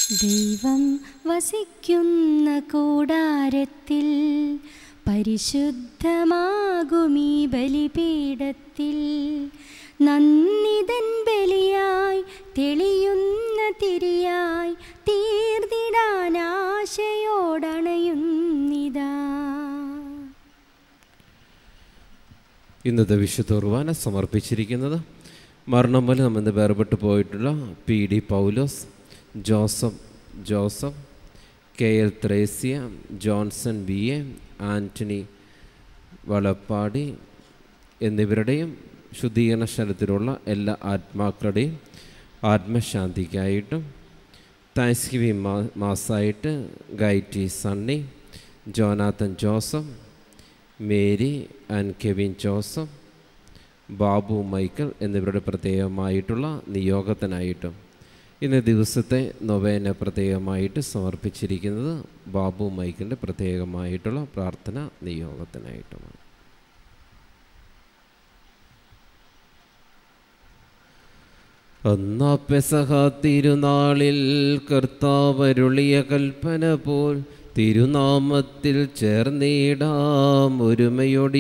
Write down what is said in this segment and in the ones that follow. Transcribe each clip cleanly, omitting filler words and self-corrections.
ദൈവം വസിക്കുന്ന കൂടാരത്തിൽ പരിശുദ്ധമാകുമീ ബലിപീഠത്തിൽ നന്ദിതൻ ബലിയായി തെളിയുന്ന തിരിയായി തീർന്നിടാനാശയോടണയുന്നിതാ. ഇന്നത്തെ വിശുദ്ധ കുർബാന സമർപ്പിച്ചിരിക്കുന്നത് മരണം മൂലം നമ്മിന്ന് വേർപെട്ടു പോയിട്ടുള്ള PD Paulose, Joseph, KL Thresia, Johnson BA, Antony Valappadi എന്നിവരുടെയും ശുദ്ധീകരണ സ്ഥലത്തിലുള്ള എല്ലാ ആത്മാക്കളുടെയും ആത്മശാന്തിക്കായിട്ടും താങ്ക്സ്ഗിവിംഗ് മാസമായിട്ട് ഗൈറ്റി Sunny, Jonathan Joseph, Mary and Kevin Joseph, Babu Michael എന്നിവരുടെ പ്രത്യേകമായിട്ടുള്ള നിയോഗത്തിനായിട്ടും ഇന്ന് ദിവസത്തെ നൊവേന പ്രത്യേകമായിട്ട് സമർപ്പിച്ചിരിക്കുന്നത് ബാബു മൈക്കലിൻ്റെ പ്രത്യേകമായിട്ടുള്ള പ്രാർത്ഥന നിയോഗത്തിനായിട്ടുമാണ്. ഒന്നാ പെസഹ തിരുനാളിൽ കർത്താവരുളിയ കൽപ്പന പോൽ തിരുനാമത്തിൽ ചേർന്നിടാം, ഒരുമയോടി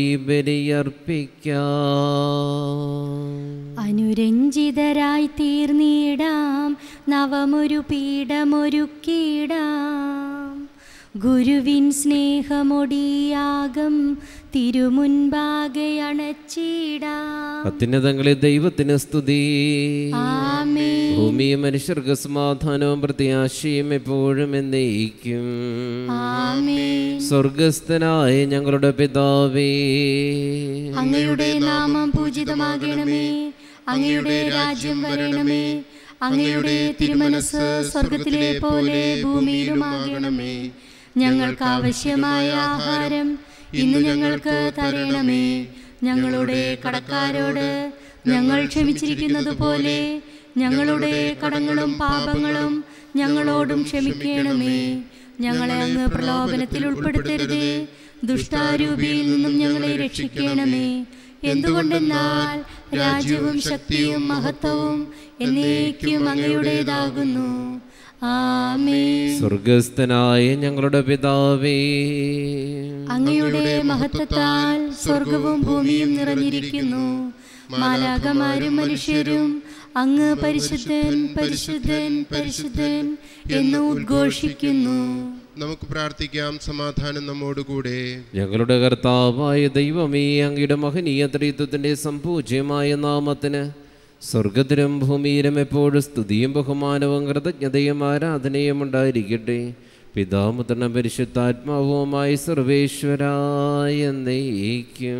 ബലിയർപ്പിക്കാം. അനുരഞ്ജിതരായി തീർന്നിടാം, നവമൊരു പീഠമൊരുക്കിടാം. ഗുരുവിൻ സ്നേഹമൊടിയാകം തിരുമുൻപാകെ അണച്ചിടാം. അത്യുന്നതങ്ങളെ ദൈവത്തിന് സ്തുതി. ആമേൻ. ഭൂമിയും മനുഷ്യർക്ക് സമാധാനവും പ്രത്യാശയും എപ്പോഴും എന്നേക്കും. ആമേൻ. സ്വർഗസ്ഥനായ ഞങ്ങളുടെ പിതാവേ, അങ്ങയുടെ നാമം പൂജിതമാകണമേ, അങ്ങയുടെ രാജ്യം വരണമേ, അങ്ങയുടെ തിരുമനസ് സ്വർഗത്തിലെ പോലെ ഭൂമിയിലുമാകണമേ. ഞങ്ങൾക്ക് ആവശ്യമായ ആഹാരം ഇന്ന് ഞങ്ങൾക്ക് തരണമേ. ഞങ്ങളുടെ കടക്കാരോട് ഞങ്ങൾ ക്ഷമിച്ചിരിക്കുന്നത് പോലെ ഞങ്ങളുടെ കടങ്ങളും പാപങ്ങളും ഞങ്ങളോടും ക്ഷമിക്കണമേ. ഞങ്ങളെ അങ്ങ് പ്രലോഭനത്തിൽ ഉൾപ്പെടുത്തരുതേ, ദുഷ്ടാരൂപിയിൽ നിന്നും ഞങ്ങളെ രക്ഷിക്കണമേ. എന്തുകൊണ്ടെന്നാൽ രാജ്യവും ശക്തിയും മഹത്വവും എന്നേക്കും അങ്ങയുടേതാകുന്നു. ആമേൻ. സ്വർഗസ്ഥനായ ഞങ്ങളുടെ പിതാവേ, അങ്ങയുടെ മഹത്വത്താൽ സ്വർഗവും ഭൂമിയും നിറഞ്ഞിരിക്കുന്നു. മാലാഖമാരും മനുഷ്യരും അങ്ങ് പരിശുദ്ധൻ പരിശുദ്ധൻ പരിശുദ്ധൻ എന്ന് ഉദ്ഘോഷിക്കുന്നു. നമുക്ക് പ്രാർത്ഥിക്കാം. സമാധാനം നമ്മോടുകൂടെ. ഞങ്ങളുടെ കർത്താവായ ദൈവമേ, അങ്ങയുടെ മഹനീയ ത്രിത്വത്തിൻ്റെ സംപൂജ്യമായ നാമത്തിന് സ്വർഗത്തിലും ഭൂമിയിലും എപ്പോഴും സ്തുതിയും ബഹുമാനവും കൃതജ്ഞതയും ആരാധനയും ഉണ്ടായിരിക്കട്ടെ. പിതാപുത്രനും പരിശുദ്ധാത്മാവുമായി സർവേശ്വരായ എന്നേക്കും.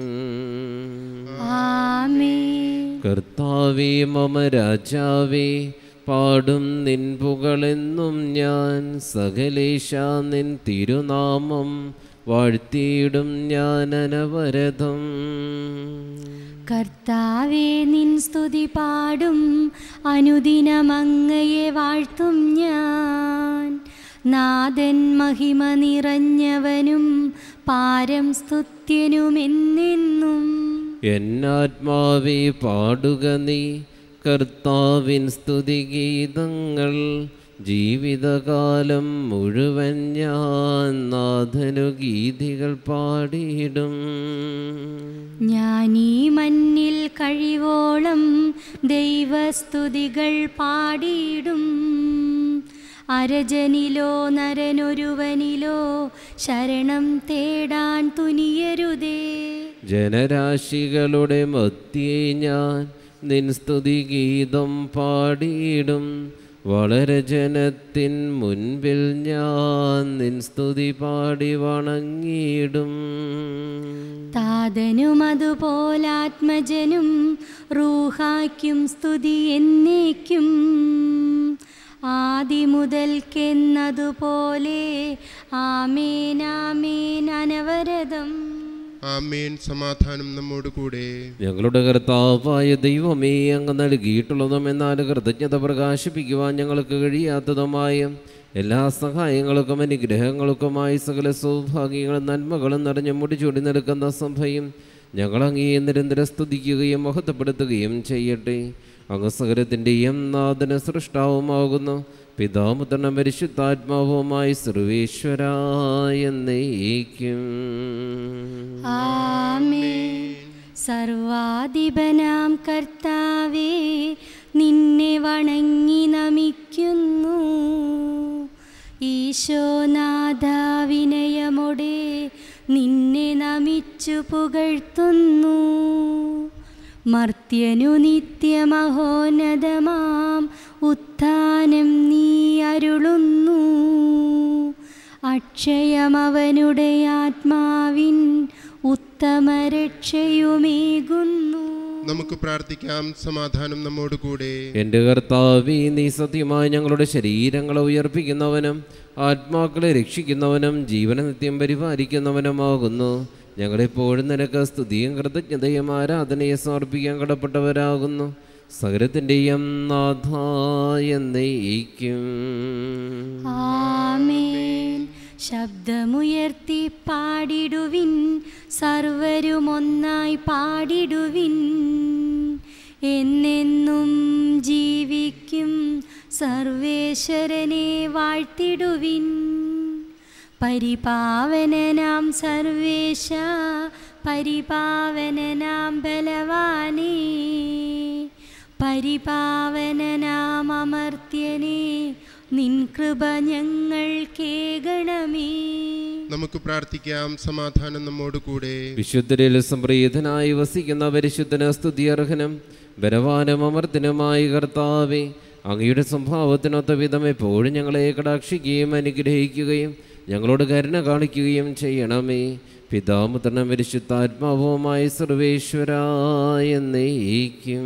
ആമേൻ. കർത്താവേ മമ രാജാവേ, പാടും നിൻ പുകളെന്നും ഞാൻ. സകലേശ നിൻ തിരുനാമം വാഴ്ത്തിയിടും ഞാൻ അനവരതം. കർത്താവേ നിൻ സ്തുതി പാടും, അനുദിനം അങ്ങയെ വാഴ്ത്തും ഞാൻ. നാഥൻ മഹിമ നിറഞ്ഞവനും പാരം സ്തുത്യനുമെന്നെന്നും. എന്നാത്മാവേ പാടുക നീ കർത്താവിൻ സ്തുതിഗീതങ്ങൾ. ജീവിതകാലം മുഴുവൻ ഞാൻ നാഥനു ഗീതികൾ പാടിയിടും. ഞാനീ മണ്ണിൽ കഴിവോളം ദൈവസ്തുതികൾ പാടിയിടും. അരജനിലോ നരനൊരുവനിലോ ശരണം തേടാൻ തുനിയരുതേ. ജനരാശികളുടെ മധ്യേ ഞാൻ നിൻ സ്തുതിഗീതം പാടിയിടും. വളരെ ജനത്തിൻ മുൻപിൽ ഞാൻ നിൻ സ്തുതി പാടി വണങ്ങിയിടും. താതനും അതുപോലാത്മജനും റൂഹായ്ക്കും സ്തുതി എന്നേക്കും. ആദി മുതൽക്കെന്നതുപോലെ ആമേൻ ആമേൻ അനവരതം. ആമേൻ. സമാധാനം നമ്മോടുകൂടെ. ഞങ്ങളുടെ കർത്താവായ ദൈവമേ, അങ്ങ് നൽകിയിട്ടുള്ളതും എന്നാൽ കൃതജ്ഞത പ്രകാശിപ്പിക്കുവാൻ ഞങ്ങൾക്ക് കഴിയാത്തതുമായ എല്ലാ സഹായങ്ങൾക്കും അനുഗ്രഹങ്ങൾക്കുമായി സകല സൗഭാഗ്യങ്ങളും നന്മകളും നിറഞ്ഞു മുടിച്ചൂടി നിൽക്കുന്ന സഭയും ഞങ്ങളങ്ങേ നിരന്തരം സ്തുതിക്കുകയും മഹത്വപ്പെടുത്തുകയും ചെയ്യട്ടെ. അങ്ങ് സകലത്തിൻ്റെയും നാഥന സൃഷ്ടാവുമാകുന്നു. പിതാമുത്തണം പരിശുദ്ധാത്മാവുമായി സർവേശ്വരായ എന്നേക്കും. ആമേൻ. സർവാധിപനാം കർത്താവേ, നിന്നെ വണങ്ങി നമിക്കുന്നു. ഈശോനാഥ, വിനയമോടെ നിന്നെ നമിച്ചു പുകഴ്ത്തുന്നു. മർത്യനു നിത്യമഹോന്നതമാം ഉത്ഥാനം നീ അരുളുന്നു. അക്ഷയമവനുടെ ആത്മാവിൻ ഉത്തമരക്ഷയുമേകുന്നു. നമുക്ക് പ്രാർത്ഥിക്കാം. സമാധാനം നമ്മോട് കൂടെ. എൻ്റെ കർത്താവേ, നീ സത്യമായി ഞങ്ങളുടെ ശരീരങ്ങളെ ഉയർപ്പിക്കുന്നവനും ആത്മാക്കളെ രക്ഷിക്കുന്നവനും ജീവന നിത്യം പരിപാലിക്കുന്നവനുമാകുന്നു. ഞങ്ങളെപ്പോഴും നിനക്ക് സ്തുതിയും കൃതജ്ഞതയും ആരാധനയെ സമർപ്പിക്കാൻ കടപ്പെട്ടവരാകുന്നു. സകലത്തിൻ്റെയും നാഥ എന്നേക്കും. ആമേൻ. ശബ്ദമുയർത്തി പാടിടുവിൻ, സർവരുമൊന്നായി പാടിടുവിൻ. എന്നെന്നും ജീവിക്കും സർവേശ്വരനെ വാഴ്ത്തിടുവിൻ. പരിപാവനനാം സർവേശ, പരിപാവനനാം ബലവാനേ, പരിപാവനനാം അമർത്യനേ, നിൻ കൃപ ഞങ്ങൾ കേകണമേ. നമുക്ക് പ്രാർത്ഥിക്കാം. സമാധാനം നമ്മോട് കൂടെ. വിശുദ്ധരിൽ സംപ്രീതനായി വസിക്കുന്ന പരിശുദ്ധന സ്തുതിയർഹനും ബലവാനും അമർത്തിനുമായി കർത്താവേ, അങ്ങയുടെ സ്വഭാവത്തിനൊത്ത വിധം എപ്പോഴും ഞങ്ങളെ കടാക്ഷിക്കുകയും അനുഗ്രഹിക്കുകയും ഞങ്ങളോട് കരുണ കാണിക്കുകയും ചെയ്യണമേ. പിതാമുത്തണം പരിശുദ്ധാത്മാവുമായി സർവേശ്വരായ എന്നേക്കും.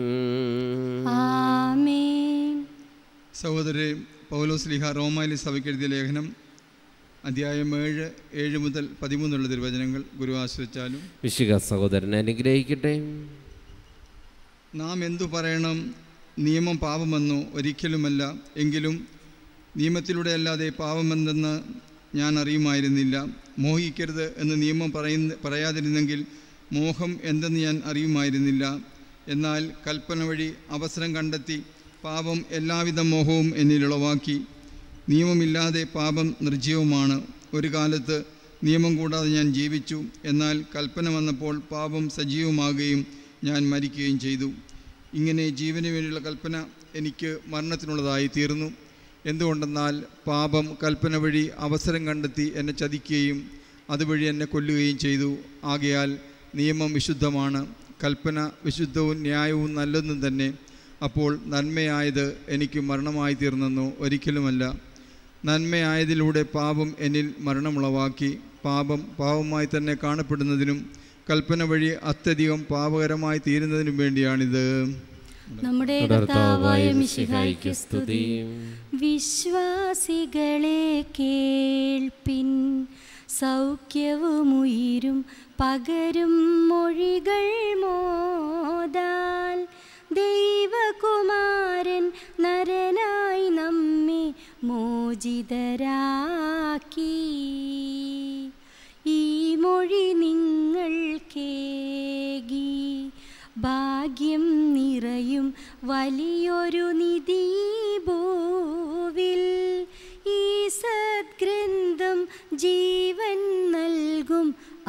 ആമേൻ. സഹോദരരെ, പൗലോസ് ശ്ലീഹ റോമായിലെ സഭയ്ക്ക് എഴുതിയ ലേഖനം അധ്യായം 7 മുതൽ 13 തിരുവചനങ്ങൾ ഗുരു ആശ്രയിച്ചാലും. വിശുദ്ധ സഹോദരനെ അനുഗ്രഹിക്കട്ടെ. നാം എന്തു പറയണം? നിയമം പാപമെന്നോ? ഒരിക്കലുമല്ല. എങ്കിലും നിയമത്തിലൂടെ അല്ലാതെ പാപമെന്തെന്ന് ഞാൻ അറിയുമായിരുന്നില്ല. മോഹിക്കരുത് എന്ന് നിയമം പറയാതിരുന്നെങ്കിൽ മോഹം എന്തെന്ന് ഞാൻ അറിയുമായിരുന്നില്ല. എന്നാൽ കൽപ്പന വഴി അവസരം കണ്ടെത്തി പാപം എല്ലാവിധ മോഹവും എന്നിലുളവാക്കി. നിയമമില്ലാതെ പാപം നിർജ്ജീവമാണ്. ഒരു കാലത്ത് നിയമം കൂടാതെ ഞാൻ ജീവിച്ചു. എന്നാൽ കൽപ്പന വന്നപ്പോൾ പാപം സജീവമാകുകയും ഞാൻ മരിക്കുകയും ചെയ്തു. ഇങ്ങനെ ജീവന് വേണ്ടിയുള്ള കൽപ്പന എനിക്ക് മരണത്തിനുള്ളതായി തീർന്നു. എന്തുകൊണ്ടെന്നാൽ പാപം കൽപ്പന വഴി അവസരം കണ്ടെത്തി എന്നെ ചതിക്കുകയും അതുവഴി എന്നെ കൊല്ലുകയും ചെയ്തു. ആകയാൽ നിയമം വിശുദ്ധമാണ്, കൽപ്പന വിശുദ്ധവും ന്യായവും നല്ലതും തന്നെ. അപ്പോൾ നന്മയായത് എനിക്ക് മരണമായി തീർന്നെന്നോ? ഒരിക്കലുമല്ല. നന്മയായതിലൂടെ പാപം എന്നിൽ മരണമുളവാക്കി. പാപം പാപമായി തന്നെ കാണപ്പെടുന്നതിനും കൽപ്പന വഴി അത്യധികം പാപകരമായി തീരുന്നതിനും വേണ്ടിയാണിത്. നമ്മുടെ കർത്താവായ മിശിഹായ്ക്ക് സ്തുതി. വിശ്വാസികളെ കേൾപ്പിൻ, സൗഖ്യവുമുയിരും പകരും മൊഴികൾ മോദാൽ. ദൈവകുമാരൻ നരനായി നമ്മെ മോചിതരാക്കി. ഈ മൊഴി നിങ്ങൾ കേകി ഭാഗ്യം നിറയും വലിയൊരു നിധി ഭൂവിൽ. ഈ സദ്ഗ്രന്ഥം ജീവൻ നൽകും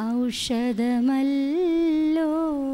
ഔഷധമല്ലോ.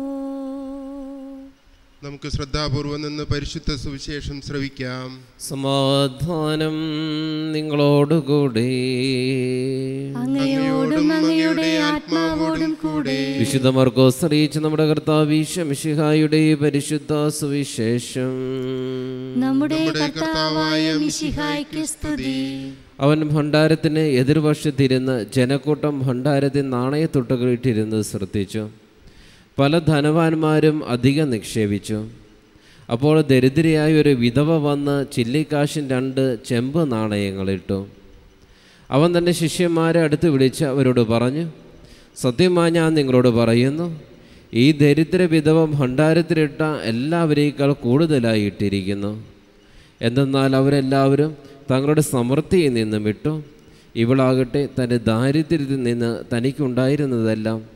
നമുക്ക് ശ്രദ്ധാപൂർവം നിന്ന് പരിശുദ്ധ സുവിശേഷം ശ്രവിക്കാം. സമാധാനം നിങ്ങളോടുകൂടെ. അങ്ങയോടും അങ്ങയുടെ ആത്മാവോടും കൂടെ. വിശുദ്ധ മർക്കോസ് അറിയിച്ച നമ്മുടെ കർത്താവ് ഈശോ മിശിഹായുടെ പരിശുദ്ധ സുവിശേഷം. നമ്മുടെ കർത്താവായ മിശിഹായ്ക്ക് സ്തുതി. അവൻ ഭണ്ഡാരത്തിന് എതിർവശത്തിരുന്ന് ജനക്കൂട്ടം ഭണ്ഡാരത്തിൽ നാണയത്തൊട്ടുകൾ ഇട്ടിരുന്നത് ശ്രദ്ധിച്ചു. പല ധനവാന്മാരും അധികം നിക്ഷേപിച്ചു. അപ്പോൾ ദരിദ്രയായ ഒരു വിധവ വന്ന് ചില്ലിക്കാശിൻ 2 ചെമ്പ് നാണയങ്ങളിട്ടു. അവൻ തൻ്റെ ശിഷ്യന്മാരെ അടുത്ത് വിളിച്ച് അവരോട് പറഞ്ഞു, സത്യമായി ഞാൻ നിങ്ങളോട് പറയുന്നു, ഈ ദരിദ്ര വിധവ ഭണ്ഡാരത്തിലിട്ട എല്ലാവരേക്കാൾ കൂടുതലായി ഇട്ടിരിക്കുന്നു. എന്തെന്നാൽ അവരെല്ലാവരും തങ്ങളുടെ സമൃദ്ധിയിൽ നിന്നും ഇട്ടു. ഇവളാകട്ടെ തൻ്റെ ദാരിദ്ര്യത്തിൽ നിന്ന് തനിക്കുണ്ടായിരുന്നതെല്ലാം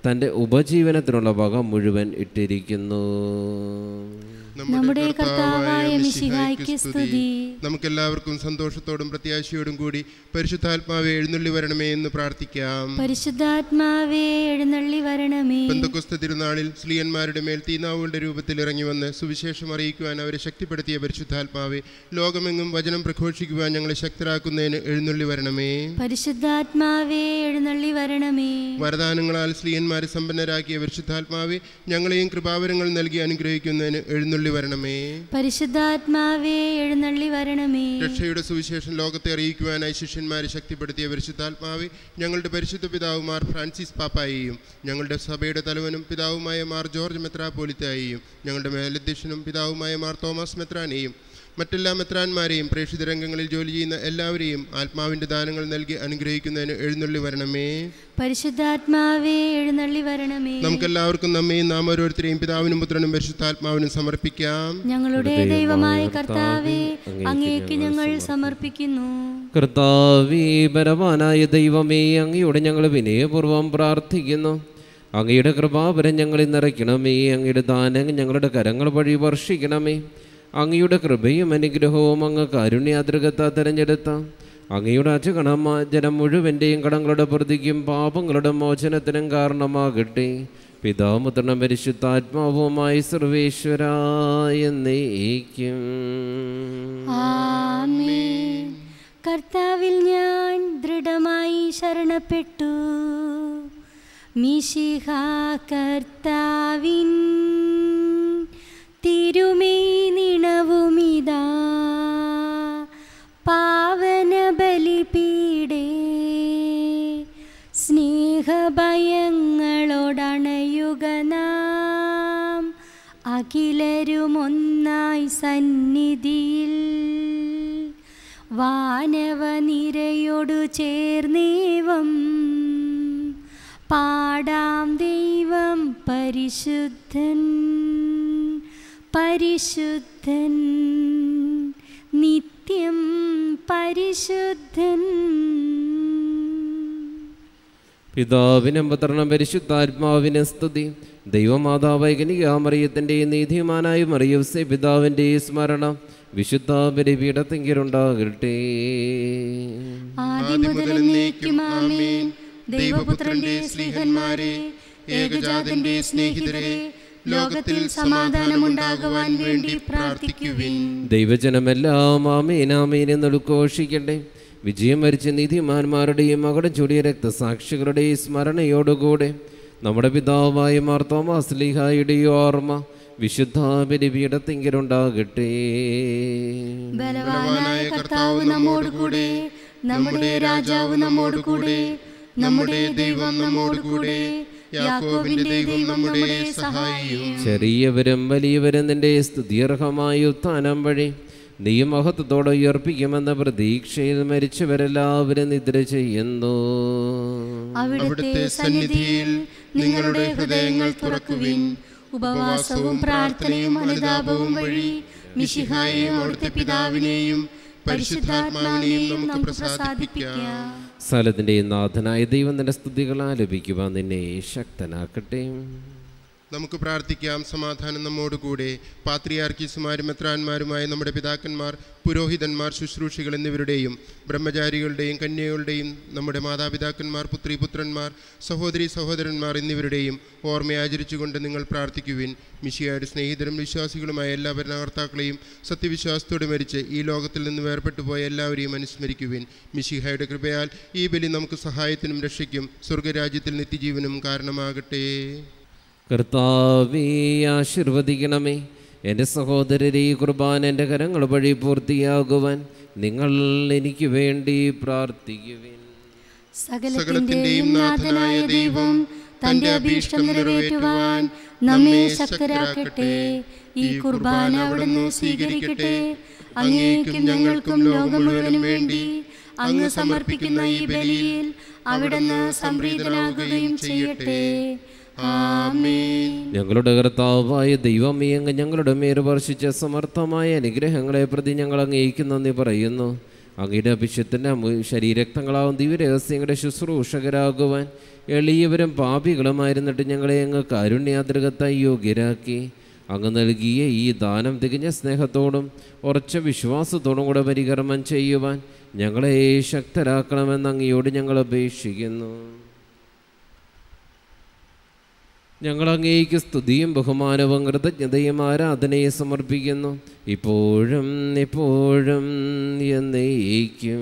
തൻ്റെ ഉപജീവനത്തിനുള്ള വക മുഴുവൻ ഇട്ടിരിക്കുന്നു. നമ്മുടെ കർത്താവായ മിശിഹായ്ക്ക് സ്തുതി. നമുക്കെല്ലാവർക്കും സന്തോഷത്തോടും പ്രത്യാശയോടും കൂടി പരിശുദ്ധാത്മാവേ എഴുന്നള്ളി വരണമേ എന്ന് പ്രാർത്ഥിക്കാം. പരിശുദ്ധാത്മാവേ എഴുന്നള്ളി വരണമേ. പെന്തക്കോസ്ത് തിരുനാളിൽ സ്ത്രീയന്മാരുടെ മേൽ തീനാവുകളുടെ രൂപത്തിൽ ഇറങ്ങി വന്ന് സുവിശേഷം അറിയിക്കുവാൻ അവരെ ശക്തിപ്പെടുത്തിയ പരിശുദ്ധാത്മാവേ, ലോകമെങ്ങും വചനം പ്രഘോഷിക്കുവാൻ ഞങ്ങളെ ശക്തരാക്കുന്നതിന് എഴുന്നള്ളി വരണമേ. പരിശുദ്ധാത്മാവേ എഴുന്നള്ളി വരണമേ. വരദാനങ്ങളാൽ സ്ത്രീയന്മാരെ സമ്പന്നരാക്കിയ പരിശുദ്ധാത്മാവേ, ഞങ്ങളെയും കൃപാവരങ്ങൾ നൽകി അനുഗ്രഹിക്കുന്നതിന് എഴുന്നള്ളി വരണമേ. പരിശുദ്ധാത്മാവേ എഴുന്നള്ളി വരണമേ. രക്ഷയുടെ സുവിശേഷം ലോകത്തെ അറിയിക്കുവാനായി ശിഷ്യന്മാരെ ശക്തിപ്പെടുത്തിയ പരിശുദ്ധാത്മാവേ, ഞങ്ങളുടെ പരിശുദ്ധ പിതാവ് മാർ ഫ്രാൻസിസ് പാപ്പായെയും ഞങ്ങളുടെ സഭയുടെ തലവനും പിതാവുമായ മാർ ജോർജ് മെത്രാപ്പോലിത്തായെയും ഞങ്ങളുടെ മേലധ്യക്ഷനും പിതാവുമായ മാർ തോമസ് മെത്രാനെയും മറ്റെല്ലാ മെത്രാന്മാരെയും പ്രേക്ഷിത രംഗങ്ങളിൽ ജോലി ചെയ്യുന്ന എല്ലാവരെയും ആത്മാവിൻ്റെ ദാനങ്ങൾ നൽകി അനുഗ്രഹിക്കുന്നതിന് എഴുന്നള്ളി വരണമേ. പരിശുദ്ധാത്മാവേ എഴുന്നള്ളി വരണമേ. നമുക്കെല്ലാവർക്കും നമ്മയും നാം ഓരോരുത്തരെയും പിതാവിനും പുത്രനും പരിശുദ്ധാത്മാവിനും സമർപ്പിക്കാം. ഞങ്ങളുടെ ദൈവമായ കർത്താവേ, അങ്ങേക്ക് ഞങ്ങൾ സമർപ്പിക്കുന്നു. കർത്താവേ, ബലവാനായ ദൈവമേ, അങ്ങയോട് ഞങ്ങൾ വിനയപൂർവ്വം പ്രാർത്ഥിക്കുന്നു. അങ്ങയുടെ കൃപാവരം ഞങ്ങളിൽ നിറയ്ക്കണമേ. അങ്ങയുടെ ദാനം ഞങ്ങളുടെ കരങ്ങൾ വഴി വർഷിക്കണമേ. അങ്ങയുടെ കൃപയും അനുഗ്രഹവും അങ്ങ് കാരുണ്യാതൃകത്താൽ തിരഞ്ഞെടുത്ത അങ്ങയുടെ അജഗണമ ജനം മുഴുവൻ്റെയും കടങ്ങളുടെ പ്രതിക്കും പാപങ്ങളുടെ മോചനത്തിനും കാരണമാകട്ടെ. പിതാമുദ്രണം പരിശുദ്ധാത്മാവുമായി സർവേശ്വരായ എന്നേക്കും. ആമേൻ. കർത്താവിൽ ഞാൻ ദൃഢമായി ശരണപ്പെട്ടു. മിശിഹാ കർത്താവിൻ തിരുമേനി നിണവുമിതാ പാവന ബലിപീഠേ. സ്നേഹഭയങ്ങളോടണയുക നാം അഖിലരുമൊന്നായി സന്നിധിയിൽ. വാനവനിരയോടു ചേർന്നേവം പാടാം ദൈവം പരിശുദ്ധൻ പരിശുദ്ധൻ നിത്യം പരിശുദ്ധൻ. പിതാവിനും പുത്രനും പരിശുദ്ധാത്മാവിന് സ്തുതി. ദൈവമാതാവായ കന്യകാമറിയത്തിൻ്റെ നീതിമാനായ മറിയൂസേ പിതാവിൻ്റെ സ്മരണ വിശുദ്ധ ബലിപീഠത്തിങ്കിലുണ്ടാകട്ടെ. ആദിമുതൽ എന്നേക്കും ആമേൻ. ദൈവപുത്രന്റെ സ്നേഹന്മാരെ, ഏകജാതന്റെ സ്നേഹിതരെ, ലോകത്തിൽ സമാധാനമുണ്ടാകുവാൻ വേണ്ടി പ്രാർത്ഥിക്കുവിൻ. ദൈവജനമെല്ലാം ആമേൻ ആമേൻ എന്ന് ഉദ്ഘോഷിക്കട്ടെ. വിജയം വരിച്ച നീതിമാന്മാരുടെയും മകടം ചൂടിയ രക്തസാക്ഷികളുടെയും സ്മരണയോടുകൂടെ നമ്മുടെ പിതാവായ മാർ തോമസ് ലീഹായുടെ ഓർമ്മ വിശുദ്ധ ബലിപീഠത്തിങ്കിലുണ്ടാകട്ടെ. ബലവാനായ കർത്താവ് നമ്മോടുകൂടെ, നമ്മുടെ രാജാവ് നമ്മോടുകൂടെ, നമ്മുടെ ദൈവം നമ്മോടുകൂടെ, യാക്കോബിന്റെ ദൈവം നമ്മുടെ സഹായിയും. ചെറിയവരും വലിയവരും നിന്റെ സ്തുത്യർഹമായ ഉത്ഥാനം വഴി നീ മഹത്വത്തോടെ ഉയർപ്പിക്കുമെന്ന പ്രതീക്ഷയിൽ മരിച്ചവരെല്ലാവരും നിദ്ര ചെയ്യുന്നു. അവിടുത്തെ സന്നിധിയിൽ നിങ്ങളുടെ ഹൃദയങ്ങൾ തുറക്കുവിൻ. ഉപവാസവും പ്രാർത്ഥനയും അനുതാപവും വഴി മിശിഹായെയും അവിടുത്തെ പിതാവിനെയും പരിശുദ്ധാത്മാവിനെയും നമുക്ക് പ്രസാദിപ്പിക്കാം. സ്ഥലത്തിൻ്റെ നാഥനായ ദൈവം നിന്റെ സ്തുതികൾ ആലപിക്കുവാൻ നിന്നെ ശക്തനാക്കട്ടെ. നമുക്ക് പ്രാർത്ഥിക്കാം. സമാധാനം നമ്മോടുകൂടെ. പാത്രിയാർക്കീസുമാരും മെത്രാന്മാരുമായ നമ്മുടെ പിതാക്കന്മാർ, പുരോഹിതന്മാർ, ശുശ്രൂഷികൾ എന്നിവരുടെയും ബ്രഹ്മചാരികളുടെയും കന്യകളുടെയും നമ്മുടെ മാതാപിതാക്കന്മാർ, പുത്രിപുത്രന്മാർ, സഹോദരി സഹോദരന്മാർ എന്നിവരുടെയും ഓർമ്മയാചരിച്ചുകൊണ്ട് നിങ്ങൾ പ്രാർത്ഥിക്കുവിൻ. മിശിഹായുടെ സ്നേഹിതരും വിശ്വാസികളുമായ എല്ലാ ഭരണകർത്താക്കളെയും സത്യവിശ്വാസത്തോടെ മരിച്ച് ഈ ലോകത്തിൽ നിന്ന് വേർപെട്ടു പോയ എല്ലാവരെയും അനുസ്മരിക്കുവിൻ. മിശിഹായുടെ കൃപയാൽ ഈ ബലി നമുക്ക് സഹായത്തിനും രക്ഷയ്ക്കും സ്വർഗരാജ്യത്തിൽ നിത്യജീവനും കാരണമാകട്ടെ. കർത്താവേ, ആശീർവദിക്കണമേ. എൻ്റെ സഹോദരരെ, ഈ കുർബാന എൻ്റെ കരങ്ങൾ വഴി പൂർത്തിയാകുവാൻ നിങ്ങൾ എനിക്ക് വേണ്ടി പ്രാർത്ഥിക്കുവിൻ. സകലത്തിന്റെയും നാഥനായ ദൈവം തന്റെ അഭീഷ്ടം നിറവേറ്റുവാൻ നമ്മെ ശക്തരാക്കട്ടെ. ഈ കുർബാന അവിടുന്ന് സ്വീകരിക്കട്ടെ. അങ്ങേക്കും ഞങ്ങൾക്കും ലോകം മുഴുവനും വേണ്ടി അങ്ങ് സമർപ്പിക്കുന്ന ഈ ബലിയിൽ അവിടുന്ന് സംപ്രീതനാകുകയും ചെയ്യട്ടെ. ആമേൻ. ഞങ്ങളുടെ കർത്താവായ ദൈവമേ, അങ്ങ് ഞങ്ങളുടെ മേൽ വർഷിച്ച സമർത്ഥമായ അനുഗ്രഹങ്ങളെ പ്രതി ഞങ്ങൾ അങ്ങേക്ക് നന്ദി പറയുന്നു. അങ്ങയുടെ അഭിഷത്തിൻ്റെ ശരീരക്തങ്ങളാവും ദിവ്യരഹസ്യങ്ങളുടെ ശുശ്രൂഷകരാകുവാൻ എളിയവരും പാപികളുമായിരുന്നിട്ട് ഞങ്ങളെ അങ്ങ് കാരുണ്യാതൃകത്തായി യോഗ്യരാക്കി. അങ്ങ് നൽകിയ ഈ ദാനം തികഞ്ഞ സ്നേഹത്തോടും ഉറച്ച വിശ്വാസത്തോടും കൂടെ പരികർമ്മം ചെയ്യുവാൻ ഞങ്ങളെ ശക്തരാക്കണമെന്ന് അങ്ങയോട് ഞങ്ങൾ അപേക്ഷിക്കുന്നു. ഞങ്ങൾ അങ്ങേക്ക് സ്തുതിയും ബഹുമാനവും കൃതജ്ഞതയും ആരാധനയെ സമർപ്പിക്കുന്നു, ഇപ്പോഴും എപ്പോഴും എന്നേക്കും.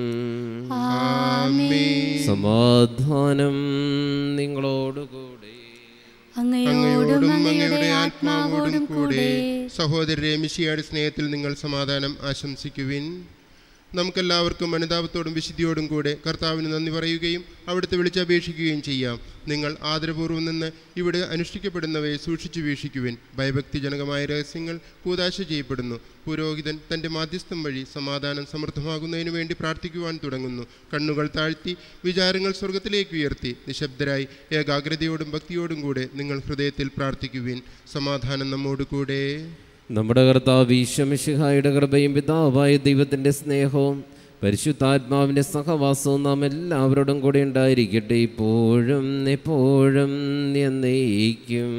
സമാധാനം നിങ്ങളോടുകൂടെ. അങ്ങയോടും അങ്ങയുടെ ആത്മാവോടും കൂടെ. സഹോദരരെ, മിശിഹായുടെ സ്നേഹത്തിൽ നിങ്ങൾ സമാധാനം ആശംസിക്കുവിൻ. നമുക്കെല്ലാവർക്കും അനുതാപത്തോടും വിശുദ്ധിയോടും കൂടെ കർത്താവിന് നന്ദി പറയുകയും അവിടുത്തെ വിളിച്ചപേക്ഷിക്കുകയും ചെയ്യാം. നിങ്ങൾ ആദരപൂർവ്വം നിന്ന് ഇവിടെ അനുഷ്ഠിക്കപ്പെടുന്നവയെ സൂക്ഷിച്ചു വീക്ഷിക്കുവിൻ. ഭയഭക്തിജനകമായ രഹസ്യങ്ങൾ കൂദാശ ചെയ്യപ്പെടുന്നു. പുരോഹിതൻ തൻ്റെ മാധ്യസ്ഥം വഴി സമാധാനം സമൃദ്ധമാകുന്നതിനു വേണ്ടി പ്രാർത്ഥിക്കുവാൻ തുടങ്ങുന്നു. കണ്ണുകൾ താഴ്ത്തി വിചാരങ്ങൾ സ്വർഗത്തിലേക്ക് ഉയർത്തി നിശബ്ദരായി ഏകാഗ്രതയോടും ഭക്തിയോടും കൂടെ നിങ്ങൾ ഹൃദയത്തിൽ പ്രാർത്ഥിക്കുവിൻ. സമാധാനം നമ്മോട് കൂടെ. നമ്മുടെ കർത്താവ് ഈശോ മിശിഹായുടെ കൃപയും പിതാവായ ദൈവത്തിൻ്റെ സ്നേഹവും പരിശുദ്ധാത്മാവിൻ്റെ സഹവാസവും നാം എല്ലാവരോടും കൂടെ ഉണ്ടായിരിക്കട്ടെ, ഇപ്പോഴും എപ്പോഴും എന്നേക്കും.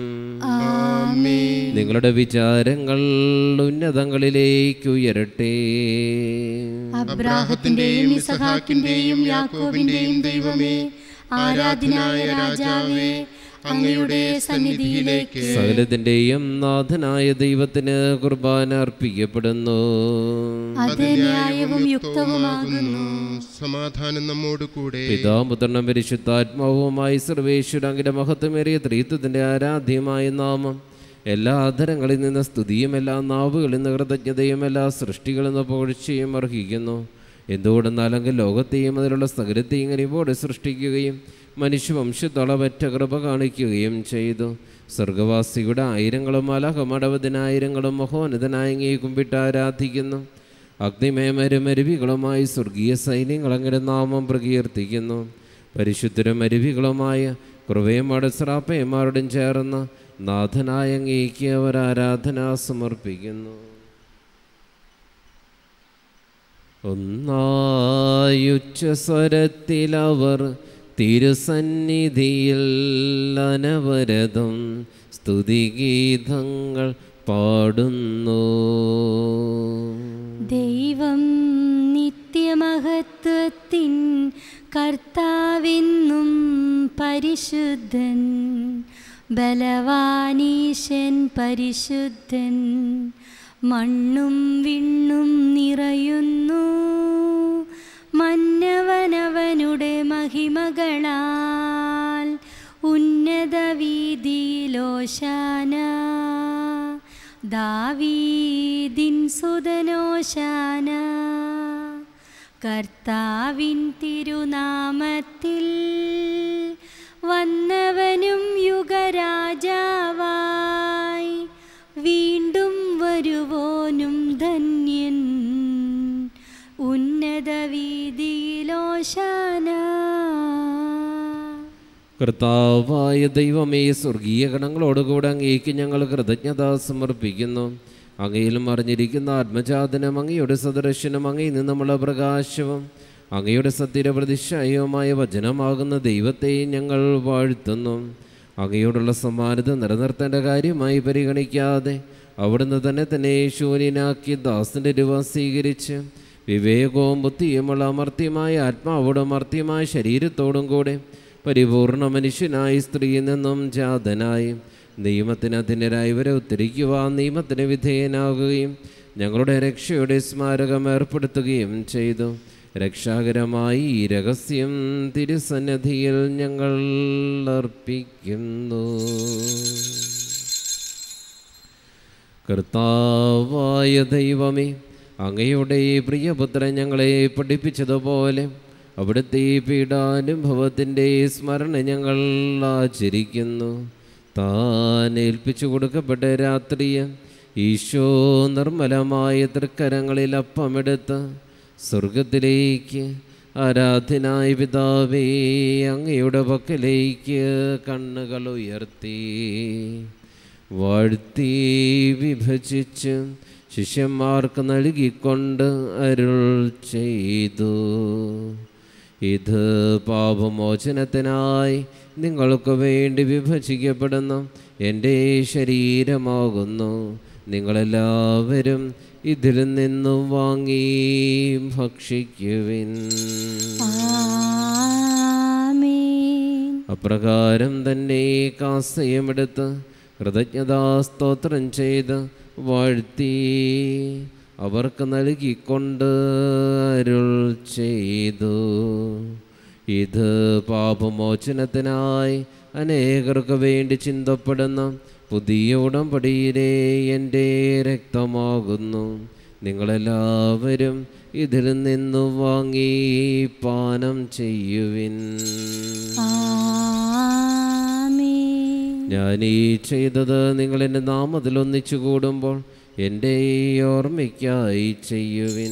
നിങ്ങളുടെ വിചാരങ്ങൾ ഉന്നതങ്ങളിലേക്ക് ഉയരട്ടെ. അബ്രാഹത്തിന്റെയും ഇസഹാക്കിന്റെയും യാക്കോബിന്റെയും ദൈവമേ, ആരാധനായ രാജാവേ, അങ്ങയുടെ സന്നിധിയിലേക്ക് സകലത്തിന്റെയും നാഥനായ ദൈവത്തിന് കുർബാന അർപ്പിക്കപ്പെടുന്നു. അത് ന്യായവും യുക്തവുമാകുന്നു. സമാധാനം നമ്മോട് കൂടെ. പിതാപുത്രനും പരിശുദ്ധാത്മാവുമായി സർവേശ്വര അങ്ങയുടെ മഹത്വമേറിയ ത്രിത്വത്തിന്റെ ആരാധ്യമായ നാമം എല്ലാ ആദരങ്ങളിൽ നിന്ന് സ്തുതിയും എല്ലാ നാവുകളിൽ നിന്ന് കൃതജ്ഞതയും എല്ലാ സൃഷ്ടികളിൽ നിന്ന് പുകഴ്ചയും അർഹിക്കുന്നു. എന്തുകൊണ്ടെന്നാലെങ്കിൽ ലോകത്തെയും അതിലുള്ള സകലത്തെയും കനിവോടെ സൃഷ്ടിക്കുകയും മനുഷ്യവംശത്തോളമറ്റ കൃപ കാണിക്കുകയും ചെയ്തു. സ്വർഗവാസിയുടെ ആയിരങ്ങളും മാലാഖമാടവതിനായിരങ്ങളും മഹോന്നതനായി അങ്ങേ കുമ്പിട്ട് ആരാധിക്കുന്നു. അഗ്നിമയമരും അരുവികളുമായി സ്വർഗീയ സൈന്യങ്ങൾ അങ്ങയുടെ നാമം പ്രകീർത്തിക്കുന്നു. പരിശുദ്ധരും അരുവികളുമായ കൃപയമാരുടെ ശ്രാപ്പയന്മാരോടും ചേർന്ന് നാഥനായ അങ്ങേക്ക് അവർ ആരാധന സമർപ്പിക്കുന്നു. ഒന്നായുച്ചസ്വരത്തിലവർ തിരുസന്നിധിയിൽ അനവരതം സ്തുതിഗീതങ്ങൾ പാടുന്നു. ദൈവം നിത്യമഹത്വത്തിൻ കർത്താവെന്നും പരിശുദ്ധൻ, ബലവാനീശൻ പരിശുദ്ധൻ, മണ്ണും വിണ്ണും നിറയുന്നു മന്നവനവനുടെ മഹിമകളാൽ. ഉന്നത വീതിയിലോശാന, ദാവീദിൻ സുതനോശാന. കർത്താവിൻ തിരുനാമത്തിൽ വന്നവനും യുഗരാജാവായി വീണ്ടും വരുവോനും ധന്യൻ. ഉന്നത വീതിയിലോശാന. കർത്താവായ ദൈവമേ, സ്വർഗീയ ഗണങ്ങളോടുകൂടെ അങ്ങേക്ക് ഞങ്ങൾ കൃതജ്ഞത സമർപ്പിക്കുന്നു. അങ്ങയിൽ മറിഞ്ഞിരിക്കുന്ന ആത്മജാതനും അങ്ങയുടെ സദൃശനും അങ്ങയിൽ നിന്നുമുള്ള പ്രകാശവും അങ്ങയുടെ സത്യയുടെ പ്രതിഷ്ഠയുമായ വചനമാകുന്ന ദൈവത്തെ ഞങ്ങൾ വാഴ്ത്തുന്നു. അങ്ങയോടുള്ള സമാനത നിലനിർത്തേണ്ട കാര്യമായി പരിഗണിക്കാതെ അവിടുന്ന് തന്നെ ശൂന്യനാക്കി ദാസന്റെ രൂപം സ്വീകരിച്ച് വിവേകവും ബുദ്ധിയുമുള്ള അമർത്യമായ ആത്മാവോടും അമർത്യമായ ശരീരത്തോടും കൂടെ പരിപൂർണ മനുഷ്യനായി സ്ത്രീയിൽ നിന്നും ജാതനായി നിയമത്തിന് അധീനരായവരെ ഉദ്ധരിക്കുവാൻ നിയമത്തിന് വിധേയനാകുകയും ഞങ്ങളുടെ രക്ഷയുടെ സ്മാരകം ഏർപ്പെടുത്തുകയും ചെയ്തു. രക്ഷാകരമായി ഈ രഹസ്യം തിരുസന്നിധിയിൽ ഞങ്ങൾ അർപ്പിക്കുന്നു. കർത്താവായ ദൈവമേ, അങ്ങയുടെ പ്രിയപുത്രൻ ഞങ്ങളെ പഠിപ്പിച്ചതുപോലെ അവിടുത്തെ പീഡാനുഭവത്തിൻ്റെ സ്മരണ ഞങ്ങൾ ആചരിക്കുന്നു. താൻ ഏൽപ്പിച്ചു കൊടുക്കപ്പെട്ട രാത്രിയെ ഈശോ നിർമ്മലമായ തൃക്കരങ്ങളിൽ അപ്പമെടുത്ത് സ്വർഗത്തിലേക്ക് ആരാധനായ പിതാവേ അങ്ങയുടെ പക്കലേക്ക് കണ്ണുകൾ ഉയർത്തി വാഴ്ത്തി വിഭജിച്ച് ശിഷ്യന്മാർക്ക് നൽകിക്കൊണ്ട് അരുൾ ചെയ്തു. ഇത് പാപമോചനത്തിനായി നിങ്ങൾക്ക് വേണ്ടി വിഭജിക്കപ്പെടുന്ന എൻ്റെ ശരീരമാകുന്നു. നിങ്ങളെല്ലാവരും ഇതിൽ നിന്നും വാങ്ങി ഭക്ഷിക്കുവിൻ. അപ്രകാരം തന്നെ കാസയുമെടുത്ത് കൃതജ്ഞതാസ്തോത്രം ചെയ്ത് വാഴ്ത്തി അവർക്ക് നൽകിക്കൊണ്ട് അരുൾ ചെയ്തു. ഇത് പാപമോചനത്തിനായി അനേകർക്ക് വേണ്ടി ചിന്തപ്പെടുന്ന പുതിയ ഉടമ്പടിയിലെ എൻ്റെ രക്തമാകുന്നു. നിങ്ങളെല്ലാവരും ഇതിൽ നിന്നു വാങ്ങി പാനം ചെയ്യുവിൻ. ഞാൻ ഈ ചെയ്തത് നിങ്ങൾ എൻ്റെ നാമത്തിൽ ഒന്നിച്ചു കൂടുമ്പോൾ എൻ്റെ ഓർമ്മയ്ക്കായി ചെയ്യുവിൻ.